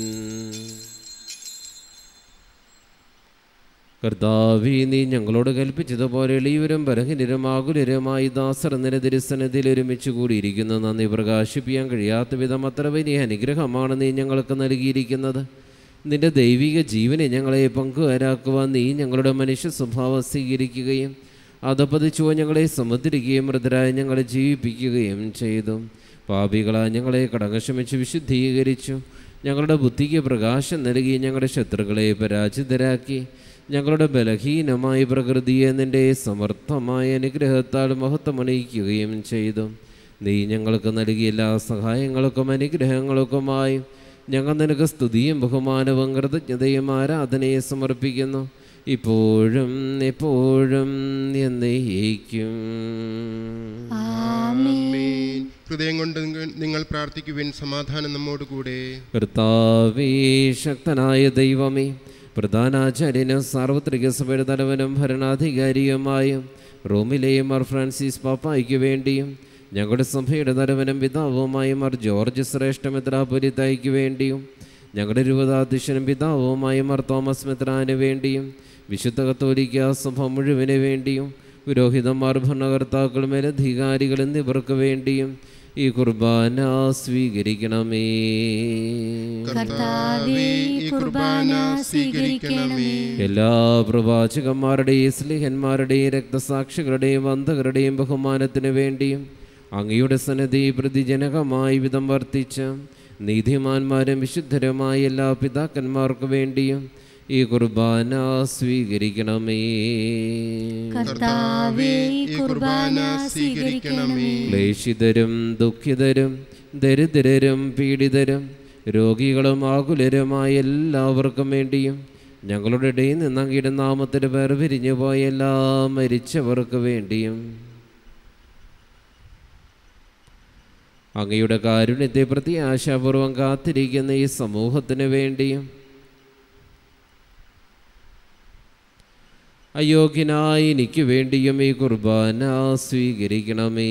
കർത്താവേ, നീ ഞങ്ങളോട് കൽപ്പിച്ചതുപോലെ എളിയവരും ബലഹീനരും ആകുലരുമായി ദാസർ നിന്റെ തിരുസന്നിധിയിൽ ഒരുമിച്ച് കൂടിയിരിക്കുന്നു. നന്ദി പ്രകാശിപ്പിക്കാൻ കഴിയാത്ത വിധം അത്ര വലിയ അനുഗ്രഹമാണ് നീ ഞങ്ങൾക്ക് നൽകിയിരിക്കുന്നത്. നിന്റെ ദൈവിക ജീവനെ ഞങ്ങളെ പങ്കുകാരാക്കുവാൻ നീ ഞങ്ങളുടെ മനുഷ്യ സ്വഭാവം സ്വീകരിക്കുകയും അതപ്പതിച്ചോ ഞങ്ങളെ സമുദ്രിക്കുകയും മൃതരായി ഞങ്ങളെ ജീവിപ്പിക്കുകയും ചെയ്തു. പാപികളായി ഞങ്ങളെ കടങ്ങക്ഷമിച്ച് വിശുദ്ധീകരിച്ചു. ഞങ്ങളുടെ ബുദ്ധിക്ക് പ്രകാശം നൽകി ഞങ്ങളുടെ ശത്രുക്കളെ പരാജിതരാക്കി. ഞങ്ങളുടെ ബലഹീനമായ പ്രകൃതിയെ നിൻ്റെ സമർത്ഥമായ അനുഗ്രഹത്താൽ മഹത്വമണിയിക്കുകയും ചെയ്തു. നീ ഞങ്ങൾക്ക് നൽകിയ എല്ലാ സഹായങ്ങൾക്കും അനുഗ്രഹങ്ങൾക്കുമായി ഞങ്ങൾ നിനക്ക് സ്തുതിയും ബഹുമാനവും കൃതജ്ഞതയും ആരാധനയെ സമർപ്പിക്കുന്നു, ഇപ്പോഴും എപ്പോഴും എന്നേക്കും. ഹൃദയം കൊണ്ട് നിങ്ങൾ പ്രാർത്ഥിക്കുവിൻ. സമാധാനം നമ്മോടുകൂടെ. കർത്താവേ, ശക്തനായ ദൈവമേ, പ്രധാനാചാര്യനും സാർവത്രിക സഭയുടെ തലവനും ഭരണാധികാരിയുമായും റോമിലെ മാർ ഫ്രാൻസിസ് പാപ്പായ്ക്ക് വേണ്ടിയും ഞങ്ങളുടെ സഭയുടെ തലവനും പിതാവുമായ മാർ ജോർജ് ശ്രേഷ്ഠ മെത്രാപ്പൊലീത്തായ്ക്ക് വേണ്ടിയും ഞങ്ങളുടെ രൂപതാധ്യക്ഷനും പിതാവുമായ മാർ തോമസ് മെത്രാന് വേണ്ടിയും വിശുദ്ധ കത്തോലിക്ക സഭ മുഴുവന് വേണ്ടിയും പുരോഹിതന്മാർ, ഭരണകർത്താക്കൾ, മേലധികാരികൾ എന്നിവർക്ക് വേണ്ടിയും ഈ കുർബാന സ്വീകരിക്കണമേ. എല്ലാ പ്രവാചകന്മാരുടെയും സ്ലിഹന്മാരുടെയും രക്തസാക്ഷികളുടെയും വന്ധകരുടെയും ബഹുമാനത്തിന് വേണ്ടിയും അങ്ങയുടെ സന്നിധി പ്രതിജനകമായി വിധം വർത്തിച്ച നീതിമാന്മാരും വിശുദ്ധരുമായ എല്ലാ പിതാക്കന്മാർക്ക് വേണ്ടിയും ഈ കുർബാന സ്വീകരിക്കണമേ. ക്ലേശിതരും ദുഃഖിതരും ദരിദ്രരും പീഡിതരും രോഗികളും ആകുലരുമായ എല്ലാവർക്കും വേണ്ടിയും ഞങ്ങളുടെ ഇടയിൽ നിന്ന് അങ്ങയുടെ നാമത്തിൽ വേർപിരിഞ്ഞു പോയ എല്ലാ മരിച്ചവർക്ക് വേണ്ടിയും അങ്ങയുടെ കാരുണ്യത്തെ പ്രത്യാശാപൂർവം കാത്തിരിക്കുന്ന ഈ സമൂഹത്തിന് വേണ്ടിയും അയോഗ്യനായി എനിക്ക് വേണ്ടിയും ഈ കുർബാന സ്വീകരിക്കണമേ.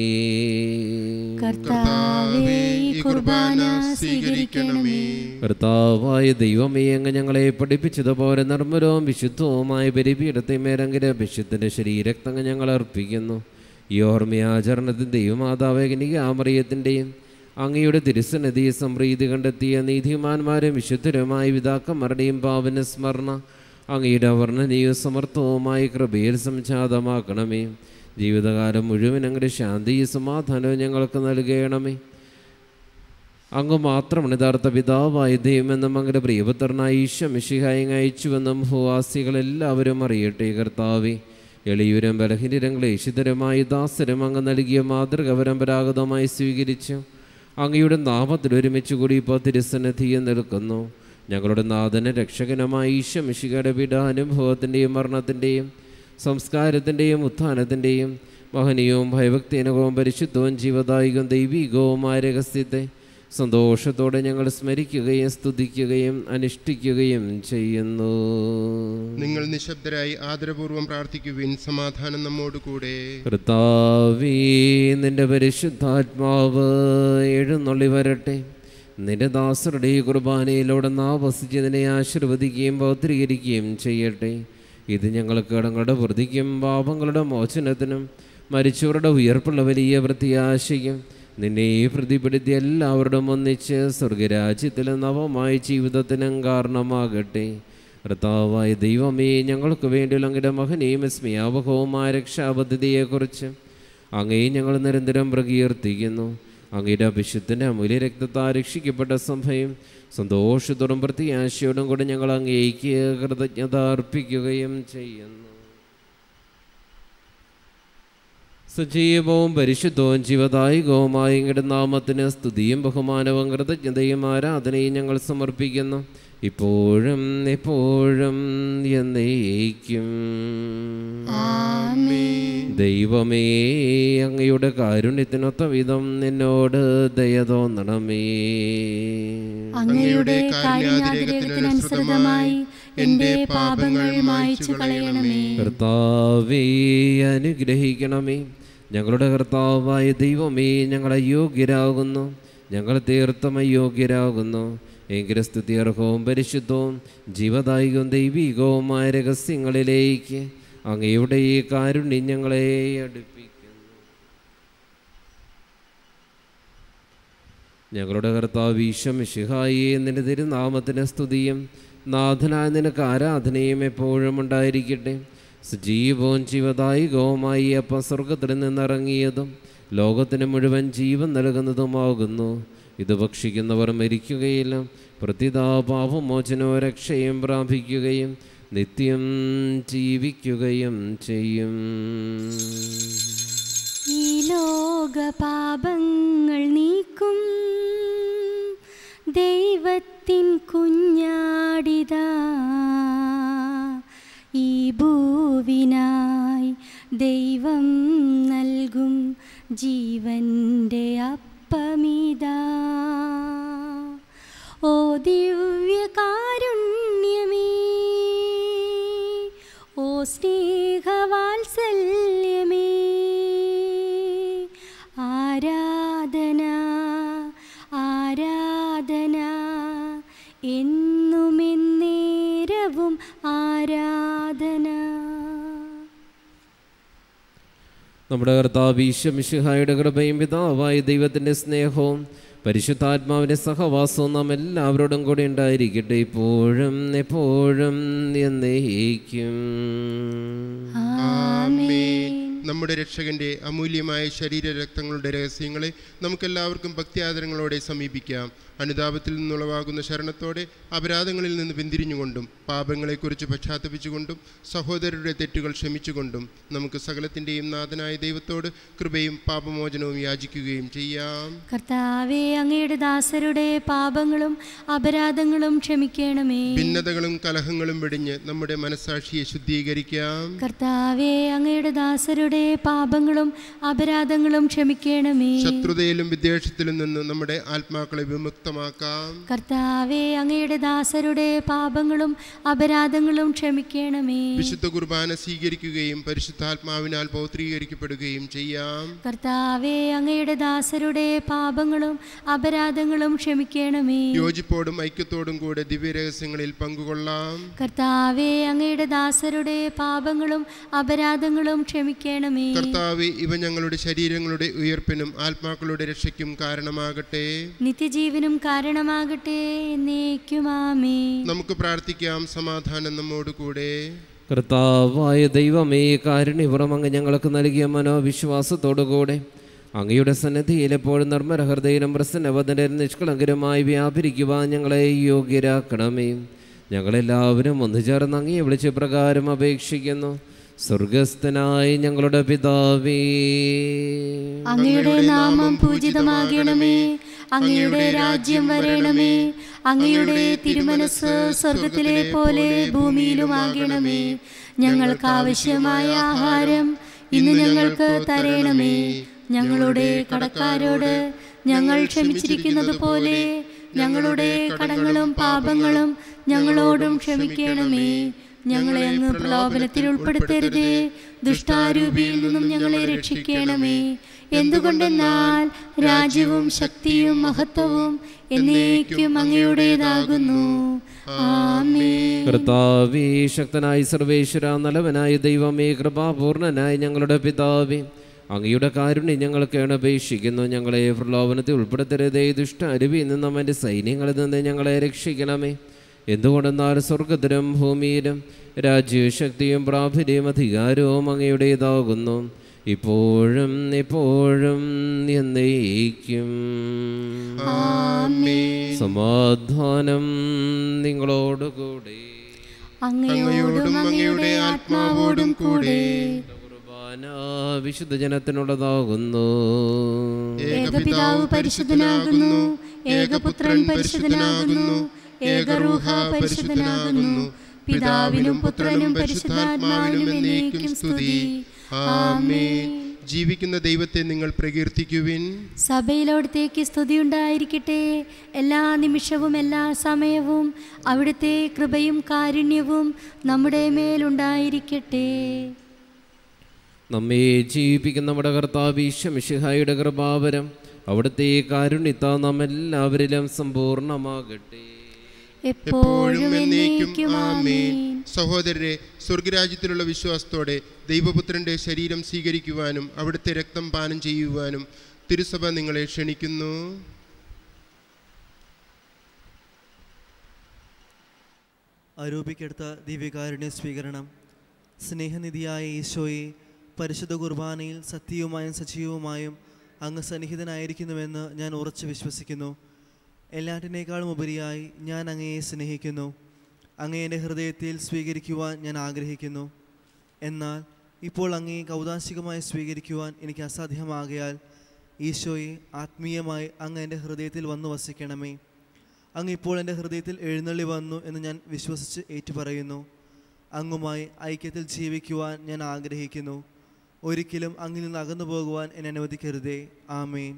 കർത്താവായ ദൈവമേ, അങ്ങ് ഞങ്ങളെ പഠിപ്പിച്ചതുപോലെ നിർമ്മലവും വിശുദ്ധവുമായ ബലിപീഠത്തെ മേലങ്കിലെ അഭിഷേകത്തിന്റെ ശരീരക്തങ്ങൾ ഞങ്ങൾ അർപ്പിക്കുന്നു. ഈ ഓർമ്മയാചരണത്തിൻ്റെയും മാതാവേകനികാമറിയത്തിൻ്റെയും അങ്ങയുടെ തിരുസന്നിധി സംപ്രീതി കണ്ടെത്തിയ നീതിമാന്മാരും വിശുദ്ധരുമായ പിതാക്കന്മാരുടെയും പാവന സ്മരണ അങ്ങയുടെ അവർണ്ണനീയ സമർത്ഥവുമായ കൃപയിൽ സംജാതമാക്കണമേ. ജീവിതകാലം മുഴുവൻ അങ്ങയുടെ ശാന്തിയും സമാധാനവും ഞങ്ങൾക്ക് നൽകണമേ. അങ്ങ് മാത്രമാണ് യഥാർത്ഥ പിതാവായ ദൈവമെന്നും അങ്ങയുടെ പ്രിയപുത്രനായ ഈശോ മിശിഹായെ അയച്ചുവെന്നും ഭൂവാസികളെല്ലാവരും അറിയട്ടെ. കർത്താവേ, എളിയവരും ബലഹീനരും ക്ലേശിതരുമായി ദാസരും അങ്ങ് നൽകിയ മാതൃക പരമ്പരാഗതമായി സ്വീകരിച്ചു അങ്ങയുടെ നാമത്തിൽ ഒരുമിച്ച് കൂടി ഇപ്പോൾ തിരുസന്നിധിയിൽ നിൽക്കുന്നു. ഞങ്ങളുടെ നാഥന രക്ഷകനുമായ ഈശോ മിശിഹായുടെ പീഡാനുഭവത്തിൻ്റെയും മരണത്തിൻ്റെയും സംസ്കാരത്തിൻ്റെയും ഉത്ഥാനത്തിൻ്റെയും മഹനീയവും ഭയഭക്തിനകവും പരിശുദ്ധവും ജീവദായികവും ദൈവികവുമായ രഹസ്യത്തെ സന്തോഷത്തോടെ ഞങ്ങൾ സ്മരിക്കുകയും സ്തുതിക്കുകയും അനുഷ്ഠിക്കുകയും ചെയ്യുന്നു. നിങ്ങൾ നിശബ്ദരായി ആദരപൂർവ്വം പ്രാർത്ഥിക്കുവിൻ. സമാധാനം നമ്മോടുകൂടെ. കർത്താവേ, നിന്റെ പരിശുദ്ധാത്മാവ് എഴുന്നള്ളി വരട്ടെ. നിന്റെ ദാസരുടെ ഈ കുർബാനയിലൂടെ നാവസിച്ചതിനെ ആശീർവദിക്കുകയും പൗത്രീകരിക്കുകയും ചെയ്യട്ടെ. ഇത് ഞങ്ങൾക്ക് കടങ്ങളുടെ വൃദ്ധിക്കും പാപങ്ങളുടെ മോചനത്തിനും മരിച്ചവരുടെ ഉയർപ്പുള്ള വലിയ പ്രത്യാശയും നിന്നെ പ്രതിപ്പെടുത്തി എല്ലാവരോടും ഒന്നിച്ച് സ്വർഗരാജ്യത്തിലെ നവമായ ജീവിതത്തിനും കാരണമാകട്ടെ. കർത്താവായ ദൈവമേ, ഞങ്ങൾക്ക് വേണ്ടിയുള്ള അങ്ങയുടെ മഹനീയ സ്മയാവഹവുമായ രക്ഷാപദ്ധതിയെക്കുറിച്ച് അങ്ങേ ഞങ്ങൾ നിരന്തരം പ്രകീർത്തിക്കുന്നു. അങ്ങയുടെ അഭിഷത്തിൻ്റെ അമൂല്യ രക്തത്താൽ രക്ഷിക്കപ്പെട്ട സഭയും സന്തോഷത്തോടും പ്രത്യാശയോടും കൂടെ ഞങ്ങൾ അങ്ങേക്ക് കൃതജ്ഞത അർപ്പിക്കുകയും ചെയ്യുന്നു. സജീവവും പരിശുദ്ധവും ജീവദായകവുമായ അങ്ങയുടെ നാമത്തിന് സ്തുതിയും ബഹുമാനവും കൃതജ്ഞതയും ആരാധനയും ഞങ്ങൾ സമർപ്പിക്കുന്നു, ഇപ്പോഴും എപ്പോഴും എന്നേക്കും. ദൈവമേ, അങ്ങയുടെ കാരുണ്യത്തിനൊത്ത വിധം നിന്നോട് ദയ തോന്നണമേ. അങ്ങയുടെ കാരുണ്യാതിരേകത്തിനനുസൃതമായി എൻ്റെ പാപങ്ങൾ മായ്ച്ചു കളയണമേ. കർത്താവേ, അനുഗ്രഹിക്കണമേ. ഞങ്ങളുടെ കർത്താവായ ദൈവമേ, ഞങ്ങൾ അയോഗ്യരാകുന്നു, ഞങ്ങൾ തീർത്തും അയോഗ്യരാകുന്നു. എങ്കിലും സ്തുത്യർഹവും പരിശുദ്ധവും ജീവദായകവും ദൈവികവുമായ രഹസ്യങ്ങളിലേക്ക് അങ്ങയുടെ ഈ കാരുണ്യം ഞങ്ങളെ അടുപ്പിക്കുന്നു. ഞങ്ങളുടെ കർത്താവ് ഈശോ മിശിഹായേ, നിന്റെ തിരുനാമത്തിന് സ്തുതിയും നാഥനായ നിനക്ക് ആരാധനയും എപ്പോഴും ഉണ്ടായിരിക്കട്ടെ. സജീവവും ജീവദായകവുമായി അപ്പം സ്വർഗത്തിൽ നിന്നിറങ്ങിയതും ലോകത്തിന് മുഴുവൻ ജീവൻ നൽകുന്നതുമാകുന്നു. ഇത് ഭക്ഷിക്കുന്നവർ മരിക്കുകയില്ല, പ്രതിതാ പാപമോചനവും രക്ഷയും പ്രാപിക്കുകയും നിത്യം ജീവിക്കുകയും ചെയ്യും. ഈ ലോക പാപങ്ങൾ നീക്കും ദൈവത്തിൻ കുഞ്ഞാടിതാ, ഈ ഭൂവിനായി ദൈവം നൽകും ജീവൻ്റെ അപ്പമിതാ. ഓ ദിവ്യകാരുണ്യമേ, ഓ സ്നേഹവാത്സല്യമേ, ആരാധന ആരാധന എന്നുമെന്നേരവും ആരാധന. നമ്മുടെ കർത്താവ് ഈശോ മിശിഹായുടെ കൃപയും പിതാവായ ദൈവത്തിൻ്റെ സ്നേഹവും പരിശുദ്ധാത്മാവിൻ്റെ സഹവാസവും നാം എല്ലാവരോടും കൂടെ ഉണ്ടായിരിക്കട്ടെ, ഇപ്പോഴും എപ്പോഴും എന്നേക്കും. നമ്മുടെ രക്ഷകന്റെ അമൂല്യമായ ശരീരരക്തങ്ങളുടെ രഹസ്യങ്ങളെ നമുക്കെല്ലാവർക്കും ഭക്തിയാദരങ്ങളോടെ സമീപിക്കാം. അനുതാപത്തിൽ നിന്നുളവാകുന്ന ശരണത്തോടെ അപരാധങ്ങളിൽ നിന്ന് പിന്തിരിഞ്ഞുകൊണ്ടും പാപങ്ങളെക്കുറിച്ച് പശ്ചാത്തപിച്ചുകൊണ്ടും സഹോദരരുടെ തെറ്റുകൾ ക്ഷമിച്ചുകൊണ്ടും നമുക്ക് സകലത്തിൻ്റെയും നാഥനായ ദൈവത്തോട് കൃപയും പാപമോചനവും യാചിക്കുകയും ചെയ്യാം. കർത്താവേ, അങ്ങയുടെ ദാസരുടെ പാപങ്ങളും അപരാധങ്ങളും ക്ഷമിക്കണമേ. ഭിന്നതകളും കലഹങ്ങളും വെടിഞ്ഞ് നമ്മുടെ മനസ്സാക്ഷിയെ ശുദ്ധീകരിക്കാം. കർത്താവേ, അങ്ങയുടെ ദാസരുടെ പാപങ്ങളും അപരാധങ്ങളും ക്ഷമിക്കണമേ. ശത്രുതയിലും വിദ്വേഷത്തിലും നിന്ന് നമ്മുടെ ആത്മാക്കളെ വിമുക്തമാക്കാം. കർത്താവേ, അങ്ങയുടെ ദാസരുടെ പാപങ്ങളും അപരാധങ്ങളും ക്ഷമിക്കണമേ. വിശുദ്ധ കുർബാന സ്വീകരിക്കുകയും പരിശുദ്ധാത്മാവിനാൽ പൗത്രീകരിക്കപ്പെടുകയും ചെയ്യാം. കർത്താവേ, അങ്ങയുടെ ദാസരുടെ പാപങ്ങളും അപരാധങ്ങളും ക്ഷമിക്കണമേ. യോജിപ്പോടും ഐക്യത്തോടും കൂടെ ദിവ്യരഹസ്യങ്ങളിൽ പങ്കുകൊള്ളാം. കർത്താവേ, അങ്ങയുടെ ദാസരുടെ പാപങ്ങളും അപരാധങ്ങളും ക്ഷമിക്കണമേ. കർത്താവേ, ഇവ ഞങ്ങളുടെ ശരീരങ്ങളുടെ ഉയർപ്പിനും ആത്മാക്കളുടെ രക്ഷയ്ക്കും കാരണമാകട്ടെ, നിത്യജീവനും കാരണമാകട്ടെ. എന്നേക്കും ആമേൻ. നമുക്ക് പ്രാർത്ഥിക്കാം. സമാധാനം നമ്മോട് കൂടെ. കർത്താവായ ദൈവമേ, കാരുണ്യപുറം അങ്ങ് ഞങ്ങൾക്ക് നൽകിയ മനോവിശ്വാസത്തോടുകൂടെ അങ്ങയുടെ സന്നിധിയിൽ എപ്പോഴും നിർമ്മല ഹൃദയനും പ്രസന്നവദനും നിഷ്കളങ്കരുമായി വ്യാപരിക്കുവാൻ ഞങ്ങളെ യോഗ്യരാക്കണമേ. ഞങ്ങളെല്ലാവരും ഒന്നു ചേർന്ന് അങ്ങയെ വിളിച്ച് പ്രകാരം അപേക്ഷിക്കുന്നു. സ്വർഗസ്ഥനായ ഞങ്ങളുടെ പിതാവേ, അങ്ങയുടെ നാമം പൂജിതമാകണമേ. അങ്ങയുടെ രാജ്യം വരണമേ. അങ്ങയുടെ തിരുമനസ് സ്വർഗത്തിലെ പോലെ ഭൂമിയിലുമാകണമേ. ഞങ്ങൾക്ക് ആവശ്യമായ ആഹാരം ഇന്ന് ഞങ്ങൾക്ക് തരണമേ. ഞങ്ങളുടെ കടക്കാരോട് ഞങ്ങൾ ക്ഷമിച്ചിരിക്കുന്നത് പോലെ ഞങ്ങളുടെ കടങ്ങളും പാപങ്ങളും ഞങ്ങളോടും ക്ഷമിക്കണമേ. ഞങ്ങളെ അങ്ങ് പ്രലോഭനത്തിൽ ഉൾപ്പെടുത്തരുതേ, ദുഷ്ടാരൂപിയിൽ നിന്നും ഞങ്ങളെ രക്ഷിക്കണമേ. എന്തുകൊണ്ടെന്നാൽ രാജ്യവും ശക്തിയും മഹത്വവും എന്നേക്കും അങ്ങയുടേതാകുന്നു. ആമേൻ. കർത്താവേ, ശക്തനായ സർവേശ്വര, നല്ലവനായ ദൈവമേ, കൃപാപൂർണനായ ഞങ്ങളുടെ പിതാവേ, അങ്ങയുടെ കാരുണ്യം ഞങ്ങൾക്കാണ് അപേക്ഷിക്കുന്നു. ഞങ്ങളെ പ്രലോഭനത്തിൽ ഉൾപ്പെടുത്തരുതേ. ദുഷ്ട അരുവിയിൽ നിന്നും അവൻ്റെ സൈന്യങ്ങളിൽ നിന്ന് ഞങ്ങളെ രക്ഷിക്കണമേ. എന്തുകൊണ്ടെന്നാൽ സ്വർഗത്തിലും ഭൂമിയിലും രാജ്യവും ശക്തിയും പ്രാബല്യവും അധികാരവും അങ്ങയുടേതാകുന്നു, ഇപ്പോഴും എപ്പോഴും എന്നേക്കും. സമാധാനം നിങ്ങളോടുകൂടി. അങ്ങയോടും അങ്ങയുടെ ആത്മാവോടും കൂടെ. വിശുദ്ധ ജനത്തിനുള്ളതാകുന്നു. ഏകപിതാവ് പരിശുദ്ധനാകുന്നു, ഏകപുത്രൻ പരിശുദ്ധനാകുന്നു, ഏകറൂഹ പരിശുദ്ധനാകുന്നു. പിതാവിനും പുത്രനും പരിശുദ്ധാത്മാവിനും എന്നേക്കും സ്തുതി. ആമേൻ. ജീവിക്കുന്ന ദൈവത്തെ നിങ്ങൾ പ്രകീർത്തിക്കുവിൻ. സഭയിലോടത്തേക്ക് സ്തുതിയുണ്ടായിരിക്കട്ടെ. എല്ലാ നിമിഷവും എല്ലാ സമയവും അവിടുത്തെ കൃപയും കാരുണ്യവും നമ്മുടെ മേലുണ്ടായിരിക്കട്ടെ. നമ്മെ ജീവിപ്പിക്കുന്ന നമ്മുടെ കർത്താവ് ഈശോ മിശിഹായുടെ കൃപാവരം അവിടുത്തെ കാരുണ്യത്താൽ നാം എല്ലാവരിലും സമ്പൂർണ്ണമാകട്ടെ, എപ്പോഴും എന്നേക്കും. ആമേൻ. സഹോദരരെ, സ്വർഗരാജ്യത്തിലുള്ള വിശ്വാസത്തോടെ ദൈവപുത്രന്റെ ശരീരം സ്വീകരിക്കുവാനും അവിടുത്തെ രക്തം പാനം ചെയ്യുവാനും തിരുസഭ നിങ്ങളെ ക്ഷണിക്കുന്നു. ആരോപിക്കെടുത്ത ദിവ്യകാരുണ്യ സ്വീകരണം. സ്നേഹനിധിയായ ഈശോയെ, പരിശുദ്ധ കുർബാനയിൽ സത്യവുമായും സജീവവുമായും അങ്ങ് സന്നിഹിതനായിരിക്കുന്നുവെന്ന് ഞാൻ ഉറച്ചു വിശ്വസിക്കുന്നു. എല്ലാറ്റിനേക്കാളും ഉപരിയായി ഞാൻ അങ്ങയെ സ്നേഹിക്കുന്നു. അങ്ങയെ എൻ്റെ ഹൃദയത്തിൽ സ്വീകരിക്കുവാൻ ഞാൻ ആഗ്രഹിക്കുന്നു. എന്നാൽ ഇപ്പോൾ അങ്ങയെ കൗതാശികമായി സ്വീകരിക്കുവാൻ എനിക്ക് അസാധ്യമാകയാൽ ഈശോയെ, ആത്മീയമായി അങ്ങ് എൻ്റെ ഹൃദയത്തിൽ വന്നു വസിക്കണമേ. അങ്ങ് ഇപ്പോൾ എൻ്റെ ഹൃദയത്തിൽ എഴുന്നള്ളി വന്നു എന്ന് ഞാൻ വിശ്വസിച്ച് ഏറ്റുപറയുന്നു. അങ്ങുമായി ഐക്യത്തിൽ ജീവിക്കുവാൻ ഞാൻ ആഗ്രഹിക്കുന്നു. ഒരിക്കലും അങ്ങിൽ നിന്ന് അകന്നു പോകുവാൻ എന്നെ അനുവദിക്കരുതേ. ആമേൻ.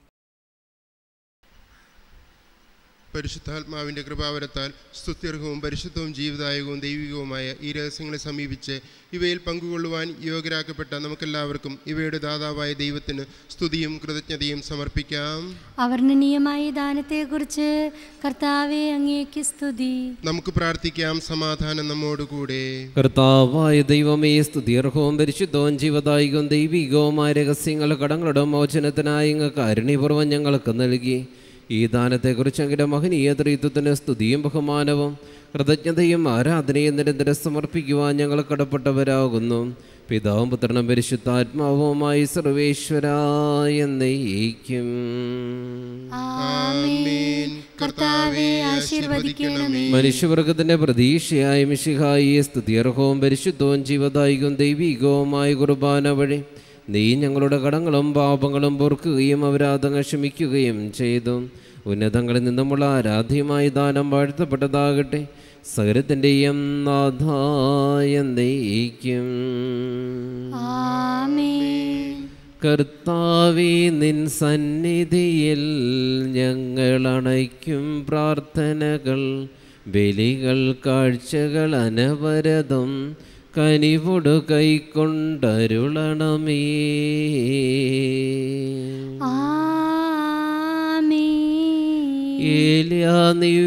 പരിശുദ്ധാത്മാവിൻ്റെ കൃപാവരത്താൽ സ്തുത്യർഹവും പരിശുദ്ധവും ജീവദായകവും ദൈവികവുമായ ഈ രഹസ്യങ്ങളെ സമീപിച്ച് ഇവയിൽ പങ്കുകൊള്ളുവാൻ യോഗ്യരാക്കപ്പെട്ട നമുക്കെല്ലാവർക്കും ഇവയുടെ ദാതാവായ ദൈവത്തിന് സ്തുതിയും കൃതജ്ഞതയും സമർപ്പിക്കാം. അവർണ്ണനീയമായ ദാനത്തെക്കുറിച്ച് കർത്താവേ, അങ്ങേക്ക് സ്തുതി. നമുക്ക് പ്രാർത്ഥിക്കാം. സമാധാനം നമ്മോടുകൂടെ. കർത്താവായ ദൈവമേ, സ്തുത്യർഹവും പരിശുദ്ധവും ജീവദായകവും ദൈവികവുമായ രഹസ്യങ്ങൾ കടങ്ങളുടെ മോചനത്തിനായി അങ്ങ് കാരുണ്യപൂർവ്വം ഞങ്ങൾക്ക് നൽകി. ഈ ദാനത്തെക്കുറിച്ച് അങ്ങയുടെ മഹനീയ ത്രിത്വത്തിന് സ്തുതിയും ബഹുമാനവും കൃതജ്ഞതയും ആരാധനയും നിരന്തരം സമർപ്പിക്കുവാൻ ഞങ്ങൾ കടപ്പെട്ടവരാകുന്നു. പിതാവും പുത്രനും പരിശുദ്ധാത്മാവുമായി സർവേശ്വരായ എന്നേക്കും. ആമേൻ. കർത്താവേ, ആശീർവദിക്കണമേ. മനുഷ്യവർഗത്തിന്റെ പ്രതീക്ഷയായ മിശിഹായെ, സ്തുത്യർഹവും പരിശുദ്ധവും ജീവദായകവും ദൈവികവുമായ കുർബാന വഴി നീ ഞങ്ങളുടെ കടങ്ങളും പാപങ്ങളും പൊറുക്കുകയും അപരാധങ്ങൾ ക്ഷമിക്കുകയും ചെയ്തു. ഉന്നതങ്ങളിൽ നിന്നുമുള്ള ആരാധ്യമായ ദാനം വാഴ്ത്തപ്പെട്ടതാകട്ടെ. സകലത്തിൻ്റെയും നാഥായ എന്നേക്കും. ആമേൻ. കർത്താവേ, നിൻ സന്നിധിയിൽ ഞങ്ങൾ അണയ്ക്കും പ്രാർത്ഥനകൾ, ബലികൾ, കാഴ്ചകൾ അനവരതം കനിവോട് കൈക്കൊണ്ടരുളണമേ. ഏലിയാ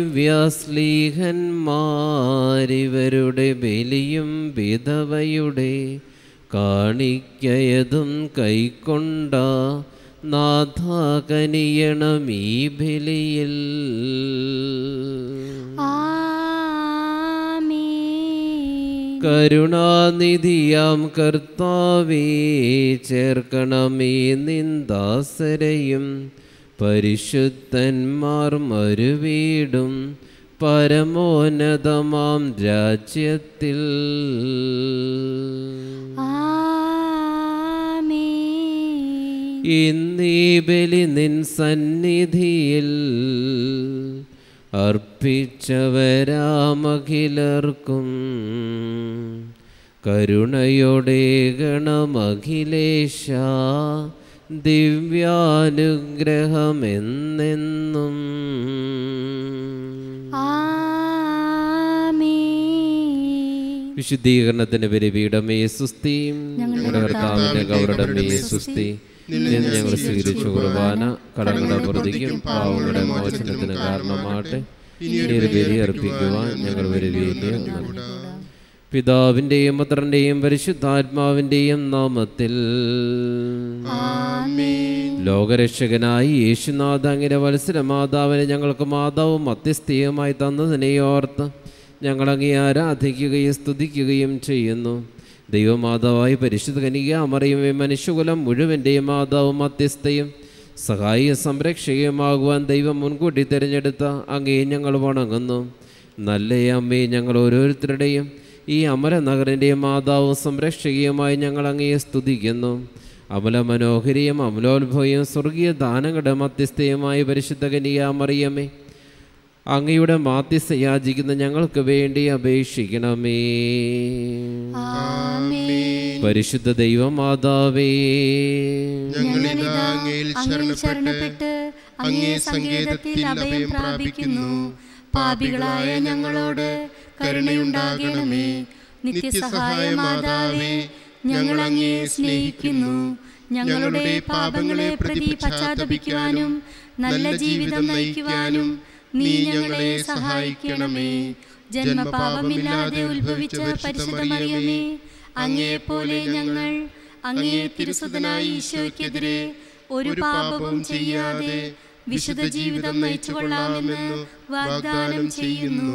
ദിവ്യാസ്ലീഹന്മാരിവരുടെ ബലിയും വിധവയുടെ കാണിക്കയതും കൈക്കൊണ്ട നാഥ, കനിയണം ഈ ബലിയിൽ. കരുണാനിധിയാം കർത്താവേ, ചേർക്കണമേ നിന്ദാസരെയും പരിശുദ്ധന്മാർ മരുവീടും പരമോന്നതമാം രാജ്യത്തിൽ. ഇന്നീ ബലി നിൻ സന്നിധിയിൽ അർപ്പിച്ചവരാമഖിലർക്കും കരുണയോടെ ഗണമഖിലേശ ദിവ്യാനുഗ്രഹമെന്നെന്നും. വിശുദ്ധീകരണത്തിന് ബലിപീഠമേ സുസ്തി. ഞങ്ങളുടെ കർത്താവിന്റെ ഗൗരവമേ സുസ്തി. ഞങ്ങൾ സ്വീകരിച്ച കുർബാന കടങ്ങളുടെ പ്രതിക്കും പാവങ്ങളുടെ മോചനത്തിന് കാരണമാട്ടെ. ഇനി ഒരു ബലി അർപ്പിക്കുവാൻ ഞങ്ങൾ വരുകയില്ല. പിതാവിൻ്റെയും പുത്രൻ്റെയും പരിശുദ്ധാത്മാവിൻ്റെയും നാമത്തിൽ ലോകരക്ഷകനായി യേശുനാഥ അങ്ങയുടെ വത്സര മാതാവിനെ ഞങ്ങൾക്ക് മാതാവും മധ്യസ്ഥയുമായി തന്നതിനെ ഓർത്ത് ഞങ്ങളങ്ങേ ആരാധിക്കുകയും സ്തുതിക്കുകയും ചെയ്യുന്നു. ദൈവമാതാവായി പരിശുദ്ധ കന്യകാമറിയമേ, മനുഷ്യകുലം മുഴുവൻ്റെയും മാതാവും മധ്യസ്ഥയും സഹായ സംരക്ഷകയുമാകുവാൻ ദൈവം മുൻകൂട്ടി തിരഞ്ഞെടുത്ത അങ്ങേ ഞങ്ങൾ വണങ്ങുന്നു. നല്ല അമ്മേ, ഞങ്ങൾ ഓരോരുത്തരുടെയും ഈ അമരനഗറിൻ്റെയും മാതാവും സംരക്ഷകയുമായി ഞങ്ങൾ അങ്ങയെ സ്തുതിക്കുന്നു. അമല മനോഹരിയും അമലോത്ഭവയും സ്വർഗീയ ദാനങ്ങളുടെ മധ്യസ്ഥയുമായി പരിശുദ്ധ കന്യകാമറിയമേ, അങ്ങയുടെ മാധ്യസ്ഥ യാചിക്കുന്ന ഞങ്ങൾക്ക് വേണ്ടി അപേക്ഷിക്കണമേ. പരിശുദ്ധ ദൈവമാതാവേ, ശരണപ്പെട്ട് അങ്ങേ സങ്കേതത്തിൽ അഭയം പ്രാപിക്കുന്നു. പാപികളായ ഞങ്ങളോട് കരുണയുണ്ടാകണമേ. നിത്യസഹായ മാതാവേ, ഞങ്ങൾ അങ്ങയെ സ്നേഹിക്കുന്നു. ഞങ്ങളുടെ പാപങ്ങളെ പ്രതി പശ്ചാത്തപിക്കുവാനും നല്ല ജീവിതം നയിക്കുവാനും നീ ഞങ്ങളെ സഹായിക്കണമേ. ജന്മപാപമില്ലാതെ ഉത്ഭവിച്ച പരിശുദ്ധ മറിയമേ, അങ്ങയെപ്പോലെ ഞങ്ങൾ അങ്ങേ തിരുസുതനായ ഈശോയ്ക്കെതിരെ ഒരു പാപവും ചെയ്യാതെ വിശുദ്ധ ജീവിതം നയിച്ചു കൊള്ളാമെന്ന് വാഗ്ദാനം ചെയ്യുന്നു.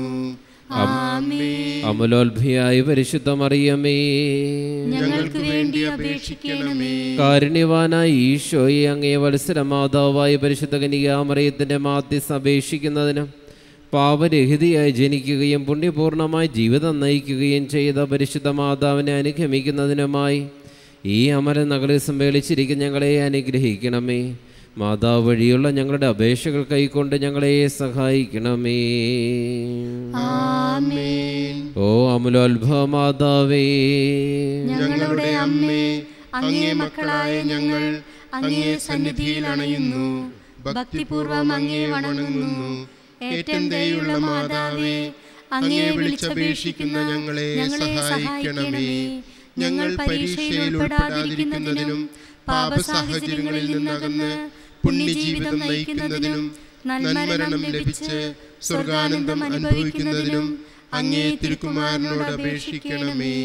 അമലോത്ഭയായ പരിശുദ്ധ മറിയമേ, ഞങ്ങൾക്ക് വേണ്ടി അപേക്ഷിക്കണമേ. കാരുണ്യവാനായ ഈശോയെ, അങ്ങേ വത്സര മാതാവായ പരിശുദ്ധ കന്യകാമറിയത്തിൻ്റെ മാധ്യസ്ഥ അപേക്ഷിക്കുന്നതിനും പാപരഹിതയായി ജനിക്കുകയും പുണ്യപൂർണമായി ജീവിതം നയിക്കുകയും ചെയ്ത പരിശുദ്ധ മാതാവിനെ അനുഗമിക്കുന്നതിനുമായി ഈ അമരനഗറിൽ സമ്മേളിച്ചിരിക്കുന്ന ഞങ്ങളെ അനുഗ്രഹിക്കണമേ. മാതാവ് വഴിയുള്ള ഞങ്ങളുടെ അപേക്ഷകൾ കൈക്കൊണ്ട് ഞങ്ങളെ സഹായിക്കണമേ. ഓ അമലോത്ഭവ മാതാവേ, ഞങ്ങളുടെ അമ്മേ, അങ്ങേ മക്കളായ ഞങ്ങൾ അങ്ങേ സന്നിധിയിൽ അണയുന്നു. ഭക്തിപൂർവം അങ്ങേ വണങ്ങുന്നു. ഏറ്റവും ദയുള്ള മാതാവേ, അങ്ങേ വിളിച്ചപേക്ഷിക്കുന്ന ഞങ്ങളെ സഹായിക്കണമേ. ഞങ്ങൾ പരീക്ഷയിൽ ഉൾപ്പെടാതിരിക്കുന്നതിനും പാപസാഹചര്യങ്ങളിൽ നിന്നകന്ന് പുണ്യജീവിതം നയിക്കുന്നതിനും നന്മരണം ലഭിച്ച് സ്വർഗാനന്ദം അനുഭവിക്കുന്നതിനും അങ്ങേ തിരുക്കുമാരനോട് അപേക്ഷിക്കണമേ.